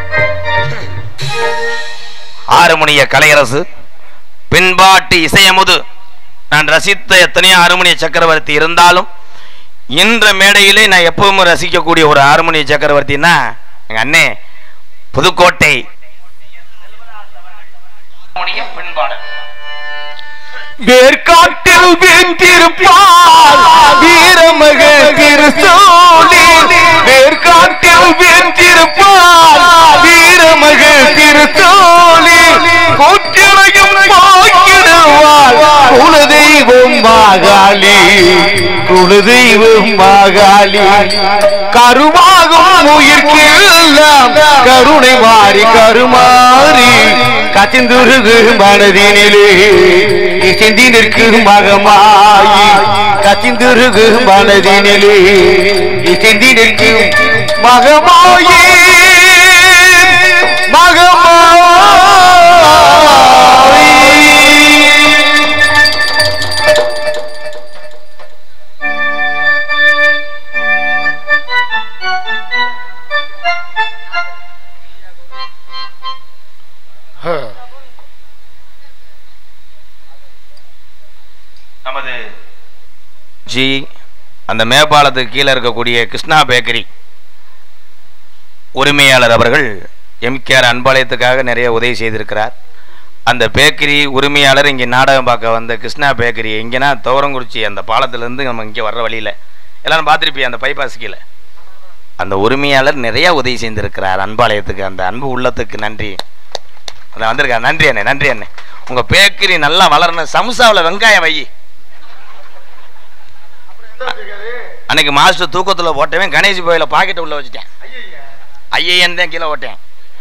Speaker 2: ஆறுமணிய கலையரசு, பின்பாட்டு இசையமுது. நான் ரசித்த எத்தனையோ ஆறுமணிய சக்கரவர்த்தி இருந்தாலும் இன்ற மேடையிலே நான் எப்பவுமே ரசிக்கக்கூடிய ஒரு ஆறுமணிய சக்கரவர்த்தின்னா எங்க அண்ணே புதுக்கோட்டை
Speaker 1: வேர்காட்டில் வென்றிருப்பார் வீரமகன் திருசோழி. வேர்காட்டில் வென்றிருப்பார் வீரமகன் திருசோழி. கூட்டிலையும் போக்கிடுவார் குலதெய்வம் மாகாளி. குலதெய்வம் மாகாளி. கருவாகும் உயிர்க்கெல்லாம் கருணை மாறி கருமாறி கச்சிந்துருகு மனதினிலே இசைந்தி நிற்கும் மகமாயி. கச்சிந்துருகு மனதினிலே இசைந்தி நிற்கும் மகமாயி. மகமாயி
Speaker 2: நமது ஜி அந்த மேம்பாலத்துக்கு கீழே இருக்கக்கூடிய கிருஷ்ணா பேக்கரி உரிமையாளர் அவர்கள் எம்கேஆர் அன்பாலயத்துக்காக நிறைய உதவி செய்திருக்கிறார். அந்த பேக்கரி உரிமையாளர் இங்கே நாடகம் பார்க்க வந்த கிருஷ்ணா பேக்கரி எங்கன்னா துவரங்குறிச்சி அந்த பாலத்திலேருந்து நம்ம இங்கே வர்ற வழியில் எல்லாரும் பார்த்துருப்பீங்க. அந்த பைபாஸ் கீழே அந்த உரிமையாளர் நிறைய உதவி செய்திருக்கிறார் அன்பாலயத்துக்கு. அந்த அன்பு உள்ளத்துக்கு நன்றி. அதான் வந்திருக்கார். நன்றி அண்ணே, நன்றி அண்ணே. உங்கள் பேக்கரி நல்லா வளரணும். சம்சாவில் வெங்காயம் வை. அன்னைக்கு மாஸ்டர் தூக்கத்தில் போட்டவன் கணேஷ் கோயில பாக்கெட்டை உள்ள வச்சுட்டேன். ஐயன் தான் கீழே ஓட்டேன்.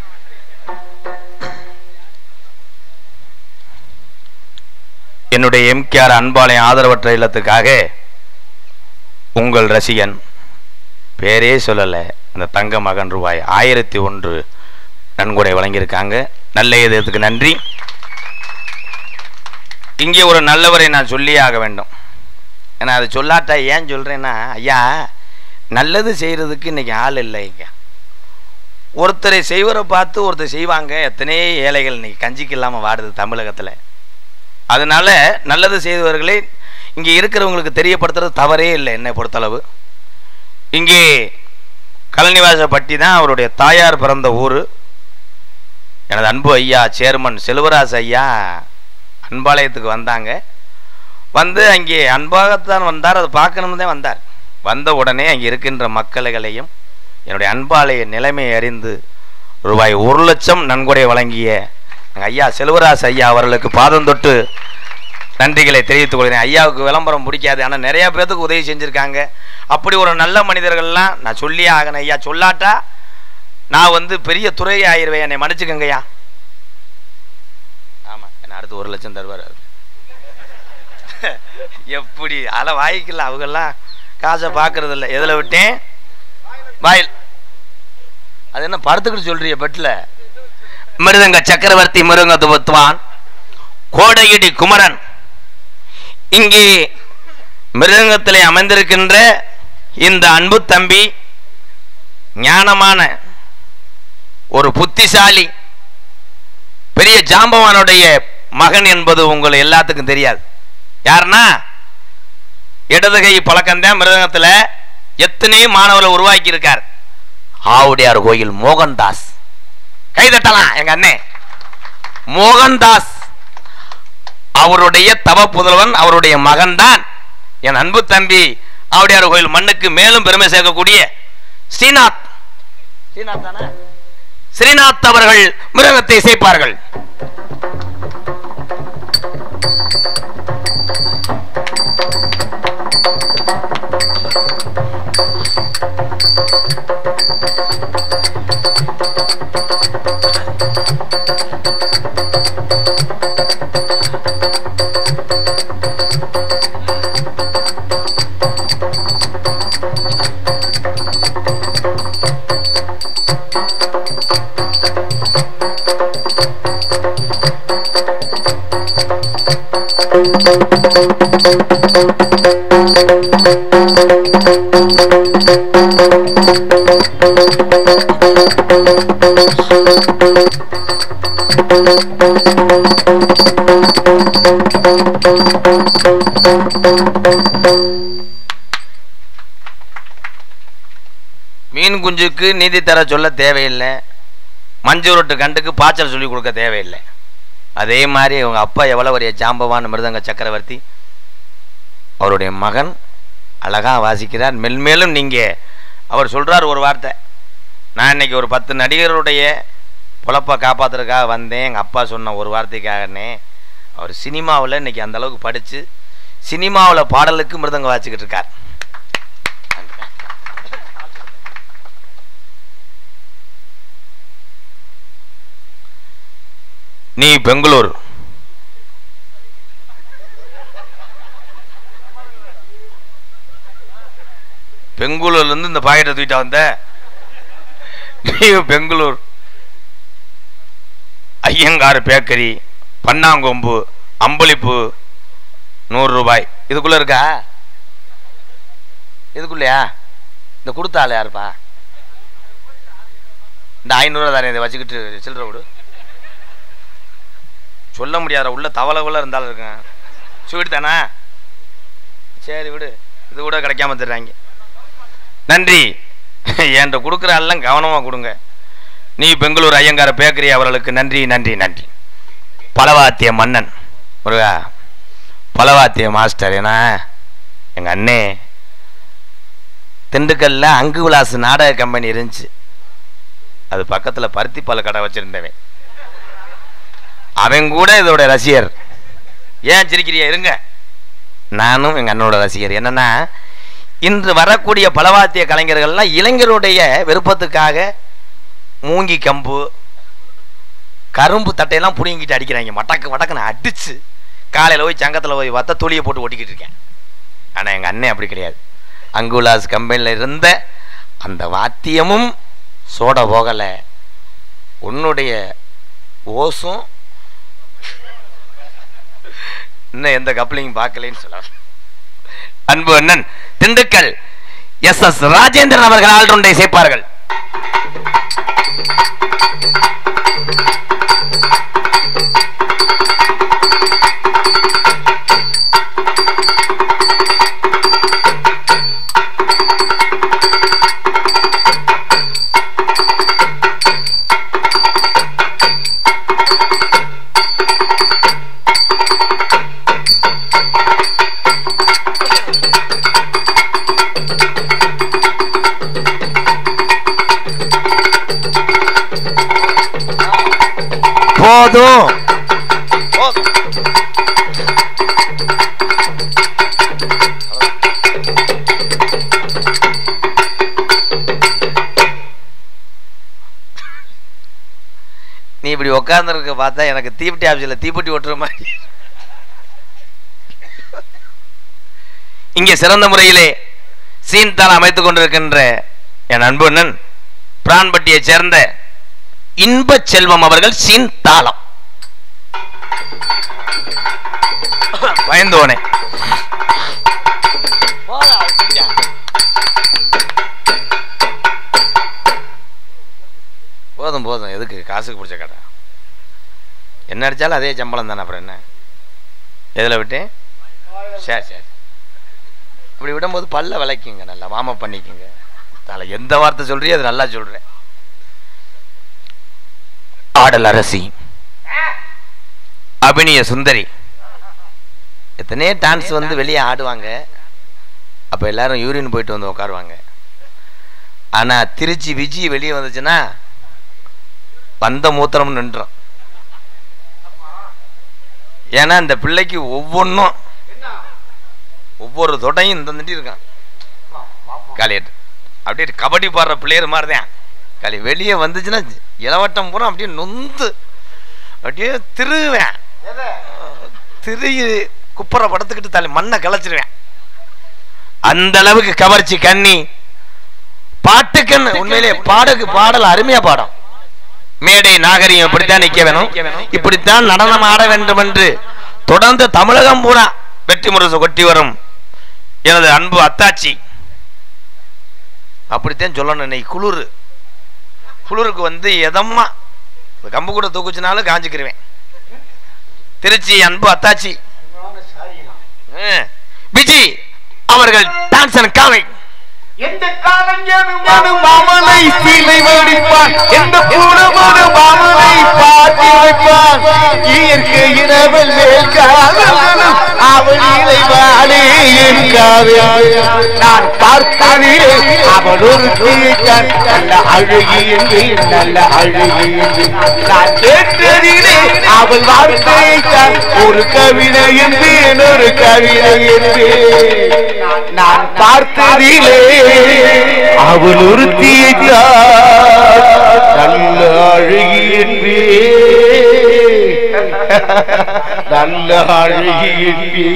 Speaker 2: என்னுடைய எம்கேஆர் அன்பாலயம் ஆதரவற்ற இல்லத்துக்காக உங்கள் ரசிகன், பேரே சொல்லலை, அந்த தங்க மகன் ரூபாய் 1001 நன்கொடை வழங்கியிருக்காங்க. நல்ல இதயத்துக்கு நன்றி. இங்கே ஒரு நல்லவரை நான் சொல்லியே ஆக வேண்டும். ஏன்னா அதை சொல்லாட்டா ஏன் சொல்கிறேன்னா, ஐயா நல்லது செய்கிறதுக்கு இன்றைக்கி ஆள் இல்லை. இங்கே ஒருத்தரை செய்வரை பார்த்து ஒருத்தர் செய்வாங்க. எத்தனையோ ஏழைகள் இன்றைக்கி கஞ்சிக்கு இல்லாமல் வாடுது தமிழகத்தில். அதனால நல்லது செய்தவர்களே இங்கே இருக்கிறவங்களுக்கு தெரியப்படுத்துறது தவறே இல்லை. என்னை பொறுத்தளவு இங்கே கலனிவாசப்பட்டி தான் அவருடைய தாயார் பிறந்த ஊர். எனது அன்பு ஐயா சேர்மன் செல்வராஜ் ஐயா அன்பாலயத்துக்கு வந்தாங்க. வந்து அங்கே அன்பாகத்தான் வந்தார், அதை பார்க்கணும்னு தான் வந்தார். வந்த உடனே அங்கே இருக்கின்ற மக்கள்களையும் என்னுடைய அன்பாலய நிலைமை அறிந்து ரூபாய் 1,00,000 நன்கொடை வழங்கிய எங்கள் ஐயா செல்வராஜ் ஐயா அவர்களுக்கு பாதம் தொட்டு நன்றிகளை தெரிவித்துக் கொள்கிறேன். ஐயாவுக்கு விளம்பரம் பிடிக்காது, ஆனால் நிறையா பேர்த்துக்கு உதவி செஞ்சுருக்காங்க. அப்படி ஒரு நல்ல மனிதர்கள்லாம் நான் சொல்லியே ஆகணும் ஐயா. சொல்லாட்டா நான் பெரிய துறை ஆயிடுவேன். என்னை மன்னிச்சுக்கங்கய்யா. ஆமா, என்ன அடுத்து 1 லட்சம் தருவார். எப்படி அல வாய்க்கல, அவங்கெல்லாம் காசை பார்க்கறது இல்லை. எதில் விட்டேன்? வாயில். அது என்ன படுத்துக்கிட்டு சொல்றிய பெட்டில்?
Speaker 3: மிருதங்க சக்கரவர்த்தி மிருங்கத்துவான் கோடையிடி குமரன் இங்கே மிருதங்கத்திலே அமைந்திருக்கின்ற இந்த அன்பு தம்பி ஞானமான ஒரு புத்திசாலி பெரிய ஜாம்பவானுடைய மகன் என்பது உங்களுக்கு எல்லாத்துக்கும் தெரியாது. யாருன்னா இடதுகை பழக்கம்தான் மிருதங்கத்தில் எத்தனையோ மாணவர்களை உருவாக்கி இருக்கார். ஆவுடையார் கோயில் மோகன்தாஸ். கைதட்டலாம் எங்க அண்ணே மோகன்தாஸ். அவருடைய தவ புதல்வன், அவருடைய மகன் தான் என் அன்பு தம்பி ஆவுடையார் கோயில் மண்ணுக்கு மேலும் பெருமை சேர்க்கக்கூடிய ஸ்ரீநாத். ஸ்ரீநாத் அவர்கள் மிருதங்கத்தை இசைப்பார்கள். மீன் குஞ்சுக்கு நீதி தர சொல்ல தேவையில்லை, மஞ்சூரட்டு கண்டுக்கு பாய்ச்சல் சொல்லி கொடுக்க தேவையில்லை. அதே மாதிரி அவங்க அப்பா எவ்வளோ ஒரு ஜாம்பவான் மிருதங்க சக்கரவர்த்தி, அவருடைய மகன் அழகாக வாசிக்கிறார். மென்மேலும் நீங்கள் அவர் சொல்கிறார் ஒரு வார்த்தை, நான் இன்னைக்கு ஒரு 10 நடிகருடைய பொழப்பை காப்பாற்றுறதுக்காக வந்தேன். எங்கள் அப்பா சொன்ன ஒரு வார்த்தைக்காகனே அவர் சினிமாவில் இன்னைக்கு அந்த அளவுக்கு படித்து சினிமாவில் பாடலுக்கு மிருதங்க வாசிக்கிட்டு இருக்கார். நீ பெங்களூர் பெங்களூர்லேருந்து இந்த பாக்கெட்டை தூக்கிட்டா வந்த நீ பெங்களூர் ஐயங்கார் பேக்கரி பன்னாங்கொம்பு அம்பளிப்பு 100 ரூபாய் இதுக்குள்ள இருக்கா? இதுக்குள்ளையா? இந்த கொடுத்தாள் யாருப்பா? இந்த 500 தானே இதை வச்சுக்கிட்டு சில்லற விடு. சொல்ல முடியாத உள்ள தவளவுல இருந்தாலும் இருக்கேன். ஸ்வீட் தானே? சரி விடு, இது கூட கிடைக்காம தர்றாங்க. நன்றி. என்கிட்ட கொடுக்குற எல்லாம் கவனமாக கொடுங்க. நீ பெங்களூர் ஐயங்கார பேக்கரி அவர்களுக்கு நன்றி நன்றி நன்றி. பலவாத்திய மன்னன் முருகா, பலவாத்திய மாஸ்டர். ஏன்னா எங்கள் அண்ணே திண்டுக்கல்ல அங்கு விலாஸ் நாடக கம்பெனி இருந்துச்சு. அது பக்கத்தில் பருத்தி பல கடை வச்சிருந்தவன். அவன் கூட இதோட ரசிகர். ஏன் சிரிக்கிறியா? இருங்க, நானும் எங்கள் அண்ணனோட ரசிகர். என்னன்னா இன்று வரக்கூடிய பலவாத்திய கலைஞர்கள்லாம் இளைஞருடைய விருப்பத்துக்காக மூங்கி கம்பு கரும்பு தட்டையெல்லாம் புடிங்கிட்டு அடிக்கிறாங்க. மட்டக்கு மட்டக்குன்னு அடிச்சு காலையில் போய் சங்கத்தில் போய் வத்த தூளியை போட்டு ஓட்டிக்கிட்டு இருக்கேன். ஆனால் எங்கள் அண்ணன் அப்படி கிடையாது. அங்குலாஸ் கம்பெனியில் இருந்த அந்த வாத்தியமும் சோட போகலை, உன்னுடைய ஓசும் இன்னும் எந்த கப்ளிங் பார்க்கலன்னு சொல்ல. அன்பு அண்ணன் திண்டுக்கல் SS ராஜேந்திரன் அவர்கள் ஆல்ரவுண்டை சேர்ப்பார்கள். போதும் உட்கார்ந்துருக்க பார்த்தா எனக்கு தீப்பெட்டி ஆஃபீஸில் தீப்பெட்டி ஒட்டுற மாதிரி. இங்கே சிறந்த முறையிலே சீன்தாளம் அமைத்துக் கொண்டிருக்கின்ற என் அன்புண்ணன் பிரான்பட்டியை சேர்ந்த இன்ப செல்வம் அவர்கள் சீன்தாளம். பயந்தோனே போதும் போதும், எதுக்கு காசுக்கு பிடிச்ச கடை? என்ன அடிச்சாலும் அதே சம்பளம் தானே, அப்புறம் என்ன? எதில் விட்டு? சரி சரி, அப்படி விடும்போது பல்ல விளக்கிங்க, நல்லா வார்ம் அப் பண்ணிக்கோங்க. அதில் எந்த வார்த்தை சொல்றியோ அது நல்லா சொல்றேன். ஆடல் அரசி, அபிநய சுந்தரி, எத்தனையோ டான்ஸ் வந்து வெளியே ஆடுவாங்க. அப்போ எல்லாரும் யூரின் போயிட்டு வந்து உட்காருவாங்க. ஆனால் திருச்சி விஜி வெளியே வந்துச்சுன்னா வந்த மூத்திரம் நின்றோம். ஏன்னா இந்த பிள்ளைக்கு ஒவ்வொன்றும் ஒவ்வொரு தொடையும் தந்துட்டு இருக்கான். காலியாட்டு அப்படியே கபடி பாடுற பிள்ளையர் மாதிரி தான். காலி வெளியே வந்துச்சுன்னா இளவட்டம் பூரா அப்படியே நொந்து அப்படியே திருவேன், திரு குப்பரை படுத்துக்கிட்டு தலை மண்ணை கிளச்சிருவேன். அந்த அளவுக்கு கவர்ச்சி கண்ணி. பாட்டுக்கண்ணு உண்மையிலே பாடல் அருமையா பாடம். மேடை நாகரிகம் இப்படித்தான் நிக்க வேணும், இப்படித்தான் நடனம் ஆட வேண்டும் என்று தொடர்ந்து தமிழகம் பூரா வெற்றி முரசு கொட்டி வரும் எனது அன்பு அத்தாச்சி. அப்படித்தான் சொல்லணும். இன்னைக்கு குளிருக்கு வந்து எதம்மா கம்பு கூட தூக்குச்சுனாலும் காஞ்சிக்கிருவேன். திருச்சி அன்பு அத்தாச்சி விஜி அவர்கள் டான்ஸ் அண்ட் காலை.
Speaker 1: எந்த காலஞனும் மாமலை சீலை வடிப்பான், எந்த பூரமான மாமலை பாட்டி வைப்பான். இயற்கையினவள் மேல் காதலும் அவள் இறைவாளே என் காதல். நான் பார்த்தாலே அவள் ஒரு தீக்கன் நல்ல அழகி என்று, நல்ல அழகி என்று. நான் கேட்டதிலே அவள் வார்த்தையை தான் ஒரு கவிதை என்பேன், ஒரு கவிதை என்பேன். நான் பார்த்ததிலே அவள் ஒரு தீக்கா நல்ல அழகி என்பே, நல்ல அழகி என்பே.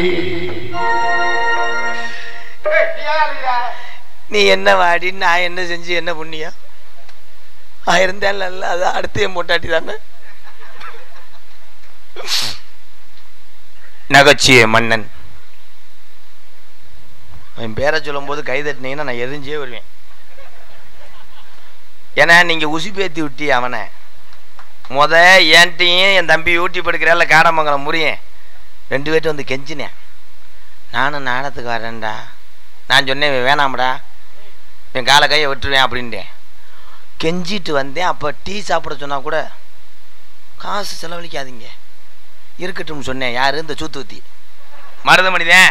Speaker 3: நீ என்ன வாடி, நான் என்ன செஞ்சு என்ன புண்ணியம் ஆயிருந்தேன்? நல்லா அது அடுத்த மூட்டாட்டி தானே. நகைச்சுவை மன்னன் என் பேரை சொல்லும் போது கை தட்டினீங்கன்னா நான் எரிஞ்சே வருவேன். ஏன்னா நீங்க உசி பேத்தி விட்டி அவனை என்கிட்டையும் என் தம்பி ஊட்டி படுக்கிறல்ல காடமங்கலம் முறியேன் 2 பேர்ட்டு வந்து கெஞ்சினேன். நானும் நாடத்துக்கு வரேன்டா. நான் சொன்னேன் வேணாம்டா, என் காலை கையை விட்டுருவேன் அப்படின்ட்டேன். கெஞ்சிட்டு வந்தேன். அப்போ டீ சாப்பிட சொன்னா கூட காசு செலவழிக்காதீங்க இருக்கட்டும் சொன்னேன். யாரு? இந்த சூத்துவத்தி மருதமணிதான்.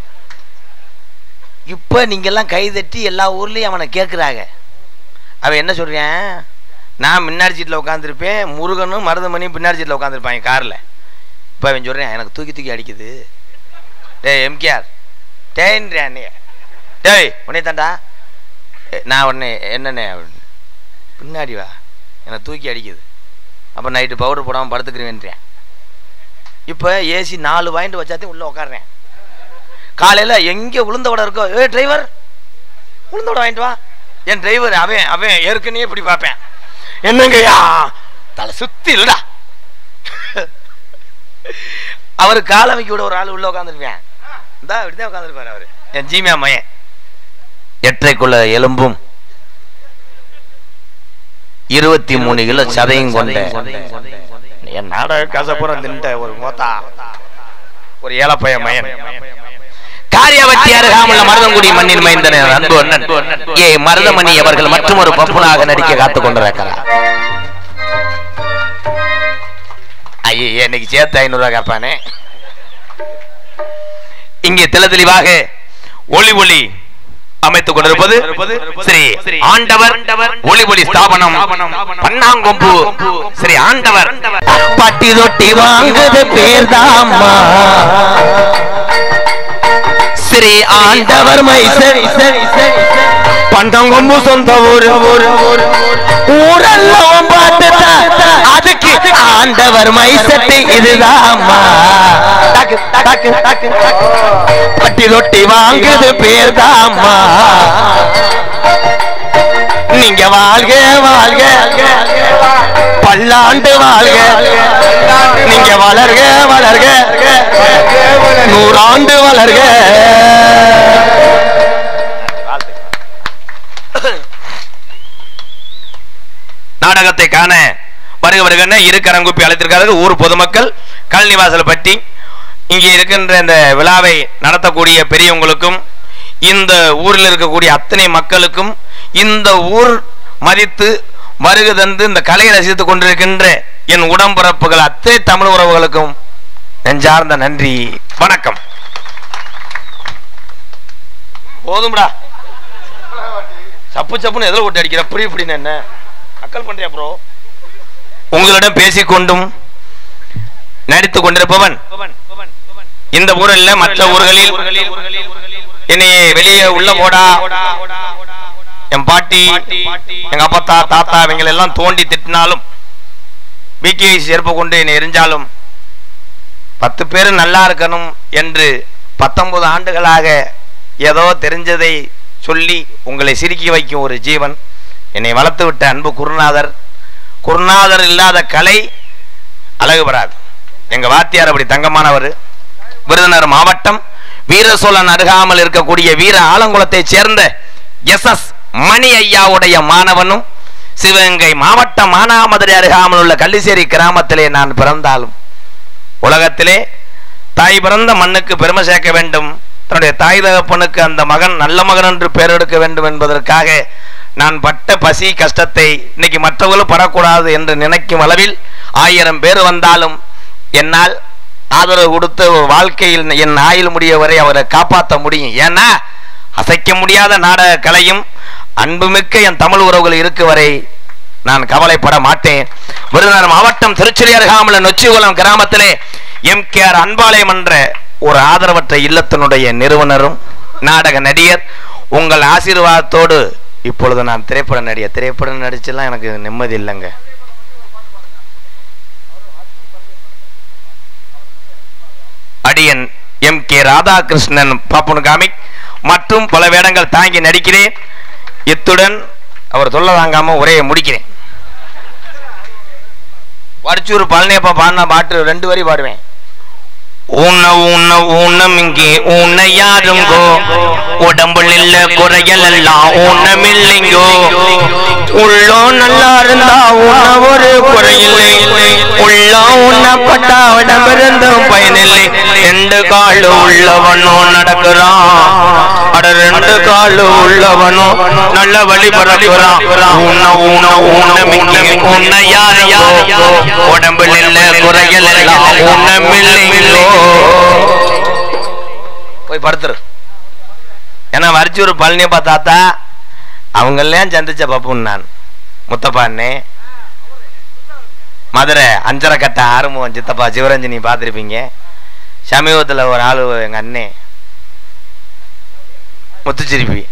Speaker 3: இப்போ நீங்கள்லாம் கைதட்டி எல்லா ஊர்லேயும் அவனை கேட்குறாங்க. அவன் என்ன சொல்கிறேன், நான் முன்னாடி சீட்டில் உட்காந்துருப்பேன், முருகனும் மருதமணியும் பின்னாடி சீட்டில் உட்காந்துருப்பாங்க காரில். இப்போ அவன் சொல்கிறேன் எனக்கு தூக்கி அடிக்குது. டேய் எம்கேஆர் டேன்றேன், டேய் உடனே தாண்டா. நான் உடனே என்னண்ணே பின்னாடி வா, எனக்கு தூக்கி அடிக்குது. அப்போ நைட்டு பவுடர் போடாமல் படுத்துக்கிறேன்றேன். இப்போ ஏசி 4 வாங்கிட்டு வச்சாத்தையும் உள்ளே உட்காடுறேன். காலையில் எங்கே உளுந்த வடை இருக்கோ, டிரைவர் உளுந்த வடை வாங்கிட்டு வா. என் டிரைவர் அவன் ஏற்கனவே இப்படி பார்ப்பேன், என்னங்கய்யா தலை சுத்தி இல்லடா. அவர் காலை வைக்க விட ஒரு ஆள் உள்ள உட்காந்துருப்பேன். இந்தா இப்படிதான் உட்காந்துருப்பாரு அவரு, என் ஜீமியா மையன். 8.5 எலும்பும் 23 கிலோ சதையும் கொண்ட என் நாடக காசப்புறம் தின்ட்ட ஒரு மோத்தா ஒரு ஏழப்பைய மயன். காரியவட்டி அருகாமுள்ள மருதங்குடி மண்ணின் மைந்தன அன்பு அண்ணன் ஏ மருதமணி அவர்கள் மற்றும் ஒரு பப்புனாக நடிக்க காத்துக் கொண்டிருக்கிறார். ஐயே இன்னைக்கு சேர்த்து 500 ரூபாய் கேட்பானே. இங்கே தெளிவாக ஒளி அமைத்துக் கொண்டிருப்பது ஸ்ரீ ஆண்டவர் ஒளி ஸ்தாபனம் பன்னாங்கொம்பு ஸ்ரீ ஆண்டவர். பட்டி தொட்டி வாங்குது பேர்தாமா ஸ்ரீ ஆண்டவர் மைசரி பண்டங்கொம்பு சொந்த ஊரெல்லாம் பார்த்துட்டா அதுக்கு ஆண்டவர் மைசட்டி இதுதாம்மா பட்டி ரொட்டி வாங்குது பேர்தாம்மா நீங்க வாழ்க வாழ்க பல்லாண்டு வாழ்க நீங்க வளர்க வளர்க 100 ஆண்டு வளர்க. நாடகத்தை காண வருக இரு கரங்குப்பி அழைத்திருக்கார்கள் ஊர் பொதுமக்கள் கல்நிவாசல் பட்டி. இங்கே இருக்கின்ற இந்த விழாவை நடத்தக்கூடிய பெரியவங்களுக்கும் இந்த ஊரில் இருக்கக்கூடிய அத்தனை மக்களுக்கும் இந்த ஊர் மதித்து வருகை தந்து இந்த கலையை ரசித்துக் கொண்டிருக்கின்ற என் உடம்பிறப்புகள் அத்தனை தமிழ் உறவுகளுக்கும் நெஞ்சார்ந்த நன்றி வணக்கம். போதும்டா சப்பு சப்புன்னு எதில் ஓட்டு அடிக்கிற புரி இப்படின்னு என்ன அக்கல் பண்றியா ப்ரோ? உங்களிடம் பேசிக்கொண்டும் நடித்துக் கொண்டிருப்பவன் இந்த ஊரில் மற்ற ஊர்களில் என்னை வெளியே உள்ள போடா என் பாட்டி எங்க அப்பத்தா தாத்தா இவங்க எல்லாம் தோண்டி திட்டினாலும் பிகே சேர்ப்பு கொண்டு என்னை எரிஞ்சாலும் 10 பேர் நல்லா இருக்கணும் என்று 19 ஆண்டுகளாக ஏதோ தெரிஞ்சதை சொல்லி உங்களை சிரிக்கி வைக்கும் ஒரு ஜீவன் என்னை வளர்த்து விட்ட அன்பு குருநாதர் இல்லாத கலை அழகு பெறாது. எங்க வாத்தியார் அப்படி தங்கமானவர். விருதுநகர் மாவட்டம் வீரசோழன் அருகாமல் இருக்கக்கூடிய வீர ஆலங்குளத்தை சேர்ந்த SS மணி ஐயாவுடைய மாணவனும் சிவகங்கை மாவட்டம் மானாமதுரை அருகாமல் உள்ள கள்ளிசேரி கிராமத்திலே நான் பிறந்தாலும் உலகத்திலே தாய் பிறந்த மண்ணுக்கு பெருமை சேர்க்க வேண்டும், தன்னுடைய தாய் தகப்பனுக்கு அந்த மகன் நல்ல மகன் என்று பெயர் எடுக்க வேண்டும் என்பதற்காக நான் பட்ட பசி கஷ்டத்தை இன்னைக்கு மற்றவர்களும் படக்கூடாது என்று நினைக்கும் அளவில் 1000 பேர் வந்தாலும் என்னால் ஆதரவு கொடுத்து வாழ்க்கையில் என் ஆயுள் முடிய வரை அவரை காப்பாற்ற முடியும். ஏன்னா அசைக்க முடியாத நாடக கலையும் அன்புமிக்க என் தமிழ் உறவுகள் இருக்கு வரை நான் கவலைப்பட மாட்டேன். விருதுநகர் மாவட்டம் திருச்சுழி அருகாமல் நொச்சிகுளம் கிராமத்திலே MKR அன்பாலயம் என்ற ஒரு ஆதரவற்ற இல்லத்தினுடைய நிறுவனரும் நாடக நடிகர். உங்கள் ஆசீர்வாதத்தோடு இப்பொழுது நான் திரைப்படம் நடிச்செல்லாம் எனக்கு நிம்மதி இல்லைங்க. அடியன் MK ராதாகிருஷ்ணன் பாப்புன் காமிக் மற்றும் பல வேடங்கள் தாங்கி நடிக்கிறேன். இத்துடன் அவர் சொல்ல தாங்காம உரையை முடிக்கிறேன். வரிச்சூர் பழனியப்பா பாடின பாட்டு 2 வரி பாடுவேன். ஊனம் இங்கே ஊன யாருங்கோ உடம்புல இல்ல குறையல் எல்லாம் ஊனமில்லைங்கோ உள்ளோ நல்லா இருந்தா ஊன ஒரு குறையில்லை உள்ளோ ஊனப்பட்டா உடம்பிருந்தும் பயனில்லை 2 கால் உள்ளவனோ நடக்கிறான் அட 2 கால் உள்ளவனோ நல்ல வழி பறக்கிறான் ஊனம் இங்கே ஊன யாருங்கோ உடம்புல இல்ல குறையல் எல்லாம் ஊனமில்லைங்கோ போய் படுத்துரு. ஏன்னா வரிச்சூர் பழனியப்பா தாத்தா அவங்கெல்லாம் சந்திச்ச பப்புன்னு நான் முத்தப்பா அண்ணே மதுரை அஞ்சரைக்கட்டை ஆறுமுகம் சித்தப்பா சிவரஞ்சனி பார்த்துருப்பீங்க. சமீபத்தில் ஒரு ஆள் எங்கள் அண்ணே முத்துச்சிரிப்பி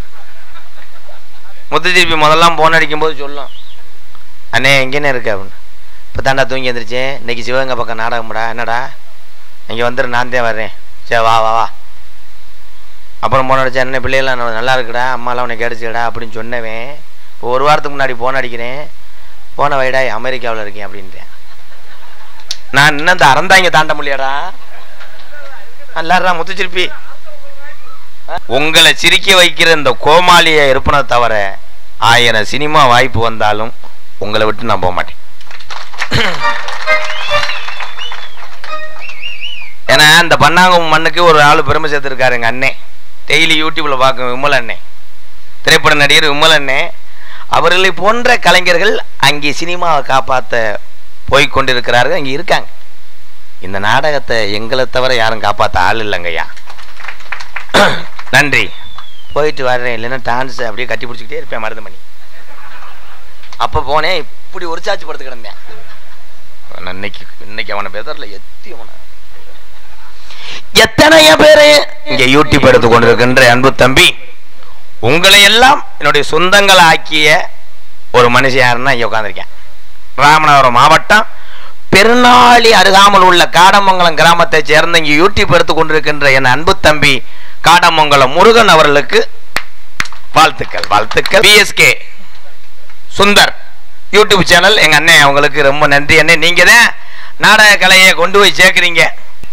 Speaker 3: முதல்லாம் போன் அடிக்கும்போது சொல்லும் அண்ணே எங்கேன்னு இருக்கு அப்படின்னு. இப்போ தாண்டா தூங்கி வந்துருச்சேன், இன்னைக்கு சிவகங்கை பக்கம் நாடகம்டா, என்னடா இங்கே வந்துடு நான் தான் வர்றேன், சரி வா வா வா. அப்புறம் போன் அடிச்சா என்ன பிள்ளைகள்லாம் நல்லா இருக்குடா, அம்மாலாம் உன்னை கேட்டுச்சுடா அப்படின்னு சொன்னவேன். இப்போ 1 வாரத்துக்கு முன்னாடி போன் அடிக்கிறேன், போன வைடா அமெரிக்காவில் இருக்கேன் அப்படின்றேன். நான் இன்னும் இந்த அறந்தாங்க தாண்ட முடியாடா, நல்லாடுறா முத்துச்சிருப்பி. உங்களை சிரிக்க வைக்கிற இந்த கோமாளியை இருப்பனை தவிர 1000 சினிமா வாய்ப்பு வந்தாலும் உங்களை விட்டு நான் போக மாட்டேன். ஏன்னா இந்த பண்ணாங்கம் மண்ணுக்கு ஒரு ஆள் பெருமை சேர்த்துருக்காரு எங்கள் அண்ணே. டெய்லி யூடியூப்ல பார்க்கும் விமல் அண்ணே, திரைப்பட நடிகர் விமல் அண்ணே. அவர்களை போன்ற கலைஞர்கள் அங்கே சினிமாவை காப்பாற்ற போய்கொண்டிருக்கிறார்கள், அங்கே இருக்காங்க. இந்த நாடகத்தை எங்களை தவிர யாரும் காப்பாற்ற ஆள் இல்லைங்கய்யா. நன்றி, போயிட்டு வர்றேன். இல்லைன்னா டான்ஸ் அப்படியே கட்டி பிடிச்சிக்கிட்டே இருப்பேன் மருதமணி. அப்போ போனேன், இப்படி ஒரு சாட்சி படுத்து கிடந்தேன். இன்னைக்கு அவனை பேசல எத்தனைய பேரு இங்க யூடியூப் எடுத்து கொண்டிருக்கின்ற அன்பு தம்பி, உங்களை எல்லாம் என்னுடைய சொந்தங்கள் ஆக்கிய ஒரு மனுஷன் யாருன்னா இங்க உட்காந்துருக்கேன். ராமநாதபுரம் மாவட்டம் பெருநாளி அருகாமல் உள்ள காடமங்கலம் கிராமத்தை சேர்ந்த இங்கு யூடியூப் எடுத்துக் கொண்டிருக்கின்ற என் அன்பு தம்பி காடமங்கலம் முருகன் அவர்களுக்கு வாழ்த்துக்கள் வாழ்த்துக்கள். பிஎஸ்கே சுந்தர் யூடியூப் சேனல் எங்க அண்ணன், அவங்களுக்கு ரொம்ப நன்றி அண்ணன். நீங்க தான் நாடக கலையை கொண்டு போய் சேர்க்கிறீங்க.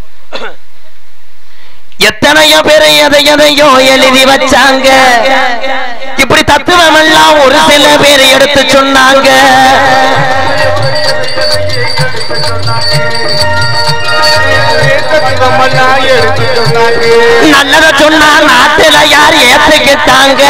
Speaker 3: எத்தனையோ பேரை எதையோ எழுதி வச்சாங்க, இப்படி தத்துவம் எல்லாம் ஒரு சில பேர் எடுத்து சொன்னாங்க. நல்லத சொன்னா நாட்டுல யார் ஏத்துக்கிட்டாங்க,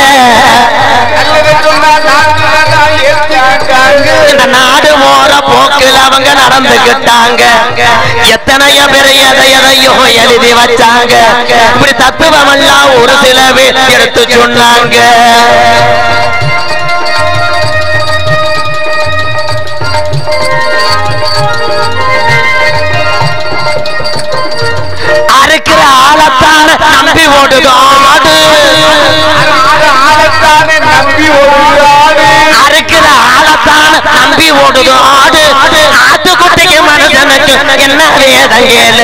Speaker 3: இந்த நாடு போற போக்கில் அவங்க நடந்துகிட்டாங்க. எத்தனையோ பேர் எதையோ எழுதி வச்சாங்க, இப்படி தத்துவம் எல்லாம் ஒரு சில பேர் எடுத்து சொன்னாங்க. அறுக்கிற ஆளத்தான நம்பி ஓடுது ஆடு, அறுக்கிற ஆளத்தான நம்பி ஓடுது ஆடு. ஆட்டுக்குட்டிக்கு மனுஷனுக்கு என்ன வேதம் கேளு,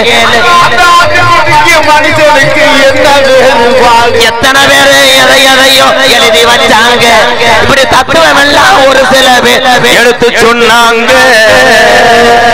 Speaker 3: எத்தனை பேரு எதையோ எழுதி வச்சாங்க, இப்படி தத்துவம் எல்லாம் ஒரு சில பேர் எடுத்து சொன்னாங்க.